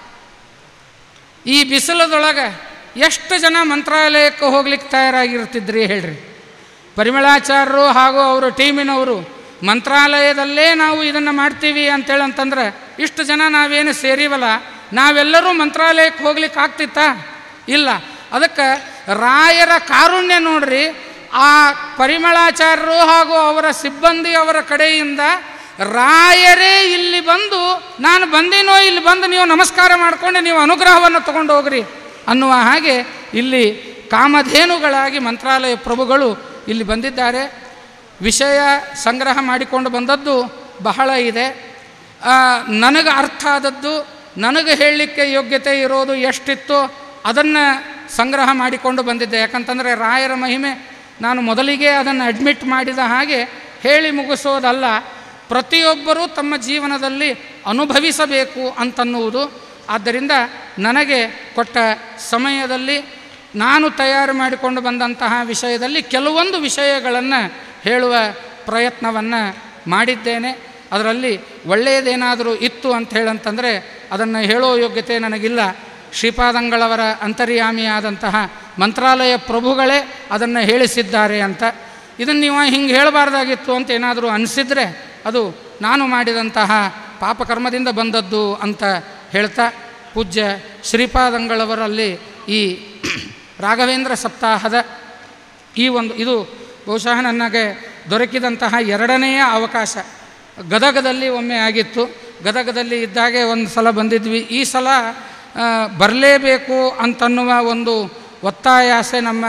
ಈ ಬಿಸಿಲದೊಳಗೆ ಎಷ್ಟು ಜನ ಮಂತ್ರಾಲಯಕ್ಕೆ ಹೋಗ್ಲಿಕ್ಕೆ ತಯಾರಾಗಿರ್ತಿದ್ರಿ ಹೇಳ್ರಿ. ಪರಿಮಳಾಚಾರ್ಯರು ಹಾಗೂ ಅವರು ಟೀಮಿನವರು ಮಂತ್ರಾಲಯದಲ್ಲೇ ನಾವು ಇದನ್ನು ಮಾಡ್ತೀವಿ ಅಂತೇಳಂತಂದ್ರೆ ಇಷ್ಟು ಜನ ನಾವೇನು ಸೇರಿವಲ್ಲ, ನಾವೆಲ್ಲರೂ ಮಂತ್ರಾಲಯಕ್ಕೆ ಹೋಗ್ಲಿಕ್ಕೆ ಆಗ್ತಿತ್ತಾ? ಇಲ್ಲ. ಅದಕ್ಕೆ ರಾಯರ ಕಾರುಣ್ಯ ನೋಡ್ರಿ. ಆ ಪರಿಮಳಾಚಾರ್ಯರು ಹಾಗೂ ಅವರ ಸಿಬ್ಬಂದಿ ಅವರ ಕಡೆಯಿಂದ ರಾಯರೇ ಇಲ್ಲಿ ಬಂದು, ನಾನು ಬಂದೇನೋ, ಇಲ್ಲಿ ಬಂದು ನೀವು ನಮಸ್ಕಾರ ಮಾಡಿಕೊಂಡು ನೀವು ಅನುಗ್ರಹವನ್ನು ತಗೊಂಡು ಹೋಗ್ರಿ ಅನ್ನುವ ಹಾಗೆ ಇಲ್ಲಿ ಕಾಮಧೇನುಗಳಾಗಿ ಮಂತ್ರಾಲಯ ಪ್ರಭುಗಳು ಇಲ್ಲಿ ಬಂದಿದ್ದಾರೆ. ವಿಷಯ ಸಂಗ್ರಹ ಮಾಡಿಕೊಂಡು ಬಂದದ್ದು ಬಹಳ ಇದೆ. ನನಗೆ ಅರ್ಥ ಆದದ್ದು ನನಗೆ ಹೇಳಲಿಕ್ಕೆ ಯೋಗ್ಯತೆ ಇರೋದು ಎಷ್ಟಿತ್ತೋ ಅದನ್ನು ಸಂಗ್ರಹ ಮಾಡಿಕೊಂಡು ಬಂದಿದ್ದೆ. ಯಾಕಂತಂದರೆ ರಾಯರ ಮಹಿಮೆ ನಾನು ಮೊದಲಿಗೆ ಅದನ್ನು ಅಡ್ಮಿಟ್ ಮಾಡಿದ ಹಾಗೆ ಹೇಳಿ ಮುಗಿಸೋದಲ್ಲ, ಪ್ರತಿಯೊಬ್ಬರೂ ತಮ್ಮ ಜೀವನದಲ್ಲಿ ಅನುಭವಿಸಬೇಕು ಅಂತನ್ನುವುದು. ಆದ್ದರಿಂದ ನನಗೆ ಕೊಟ್ಟ ಸಮಯದಲ್ಲಿ ನಾನು ತಯಾರು ಮಾಡಿಕೊಂಡು ಬಂದಂತಹ ವಿಷಯದಲ್ಲಿ ಕೆಲವೊಂದು ವಿಷಯಗಳನ್ನು ಹೇಳುವ ಪ್ರಯತ್ನವನ್ನು ಮಾಡಿದ್ದೇನೆ. ಅದರಲ್ಲಿ ಒಳ್ಳೆಯದೇನಾದರೂ ಇತ್ತು ಅಂತ ಹೇಳಂತಂದರೆ ಅದನ್ನು ಹೇಳೋ ಯೋಗ್ಯತೆ ನನಗಿಲ್ಲ. ಶ್ರೀಪಾದಂಗಳವರ ಅಂತರ್ಯಾಮಿಯಾದಂತಹ ಮಂತ್ರಾಲಯ ಪ್ರಭುಗಳೇ ಅದನ್ನು ಹೇಳಿಸಿದ್ದಾರೆ ಅಂತ. ಇದನ್ನು ನೀವು ಹಿಂಗೆ ಹೇಳಬಾರ್ದಾಗಿತ್ತು ಅಂತ ಏನಾದರೂ ಅನಿಸಿದರೆ ಅದು ನಾನು ಮಾಡಿದಂತಹ ಪಾಪಕರ್ಮದಿಂದ ಬಂದದ್ದು ಅಂತ ಹೇಳ್ತಾ, ಪೂಜ್ಯ ಶ್ರೀಪಾದಂಗಳವರಲ್ಲಿ ಈ ರಾಘವೇಂದ್ರ ಸಪ್ತಾಹದ ಈ ಒಂದು ಇದು ಬಹುಶಃ ನನಗೆ ದೊರಕಿದಂತಹ ಎರಡನೆಯ ಅವಕಾಶ. ಗದಗದಲ್ಲಿ ಒಮ್ಮೆ ಆಗಿತ್ತು, ಗದಗದಲ್ಲಿ ಇದ್ದಾಗೆ ಒಂದು ಸಲ ಬಂದಿದ್ವಿ. ಈ ಸಲ ಬರಲೇಬೇಕು ಅಂತನ್ನುವ ಒಂದು ಒತ್ತಾಯಾಸೆ ನಮ್ಮ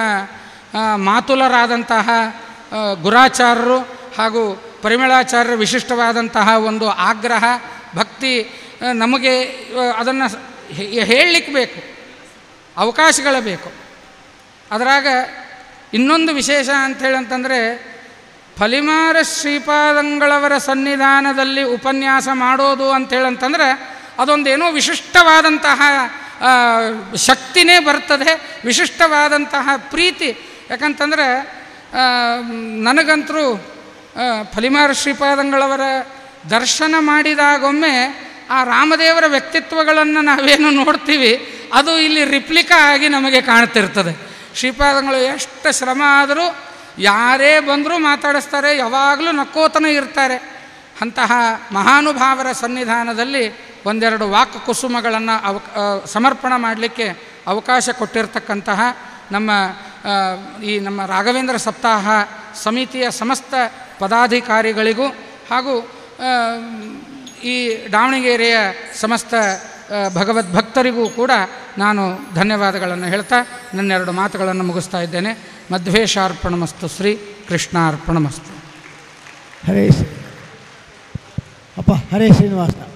ಮಾತುಲರಾದಂತಹ ಗುರಾಚಾರ್ಯರು ಹಾಗೂ ಪರಿಮಳಾಚಾರ್ಯರ ವಿಶಿಷ್ಟವಾದಂತಹ ಒಂದು ಆಗ್ರಹ, ಭಕ್ತಿ ನಮಗೆ ಅದನ್ನು ಹೇಳಲಿಕ್ಕೆ ಬೇಕು, ಅವಕಾಶಗಳು ಬೇಕು. ಅದರಾಗ ಇನ್ನೊಂದು ವಿಶೇಷ ಅಂಥೇಳಂತಂದರೆ, ಫಲಿಮಾರ ಶ್ರೀಪಾದಂಗಳವರ ಸನ್ನಿಧಾನದಲ್ಲಿ ಉಪನ್ಯಾಸ ಮಾಡೋದು ಅಂಥೇಳಂತಂದರೆ ಅದೊಂದೇನೋ ವಿಶಿಷ್ಟವಾದಂತಹ ಶಕ್ತಿನೇ ಬರ್ತದೆ, ವಿಶಿಷ್ಟವಾದಂತಹ ಪ್ರೀತಿ. ಯಾಕಂತಂದರೆ ನನಗಂತರೂ ಫಲಿಮಾರ ಶ್ರೀಪಾದಂಗಳವರ ದರ್ಶನ ಮಾಡಿದಾಗೊಮ್ಮೆ ಆ ರಾಮದೇವರ ವ್ಯಕ್ತಿತ್ವಗಳನ್ನು ನಾವೇನು ನೋಡ್ತೀವಿ ಅದು ಇಲ್ಲಿ ರಿಪ್ಲಿಕಾ ಆಗಿ ನಮಗೆ ಕಾಣ್ತಿರ್ತದೆ. ಶ್ರೀಪಾದಂಗಳು ಎಷ್ಟು ಶ್ರಮ ಆದರೂ ಯಾರೇ ಬಂದರೂ ಮಾತಾಡಿಸ್ತಾರೆ, ಯಾವಾಗಲೂ ನಕ್ಕೋತನೇ ಇರ್ತಾರೆ. ಅಂತಹ ಮಹಾನುಭಾವರ ಸನ್ನಿಧಾನದಲ್ಲಿ ಒಂದೆರಡು ವಾಕ್ ಕುಸುಮಗಳನ್ನು ಅವ ಸಮರ್ಪಣೆ ಮಾಡಲಿಕ್ಕೆ ಅವಕಾಶ ಕೊಟ್ಟಿರ್ತಕ್ಕಂತಹ ನಮ್ಮ ಈ ನಮ್ಮ ರಾಘವೇಂದ್ರ ಸಪ್ತಾಹ ಸಮಿತಿಯ ಸಮಸ್ತ ಪದಾಧಿಕಾರಿಗಳಿಗೂ ಹಾಗೂ ಈ ದಾವಣಗೆರೆಯ ಸಮಸ್ತ ಭಗವದ್ಭಕ್ತರಿಗೂ ಕೂಡ ನಾನು ಧನ್ಯವಾದಗಳನ್ನು ಹೇಳ್ತಾ ನನ್ನೆರಡು ಮಾತುಗಳನ್ನು ಮುಗಿಸ್ತಾ ಇದ್ದೇನೆ. ಮಧ್ವೇಶಾರ್ಪಣಮಸ್ತು, ಶ್ರೀ ಕೃಷ್ಣಾರ್ಪಣಮಸ್ತು. ಹರೇ ಅಪ್ಪ ಹರೇ ಶ್ರೀನಿವಾಸ.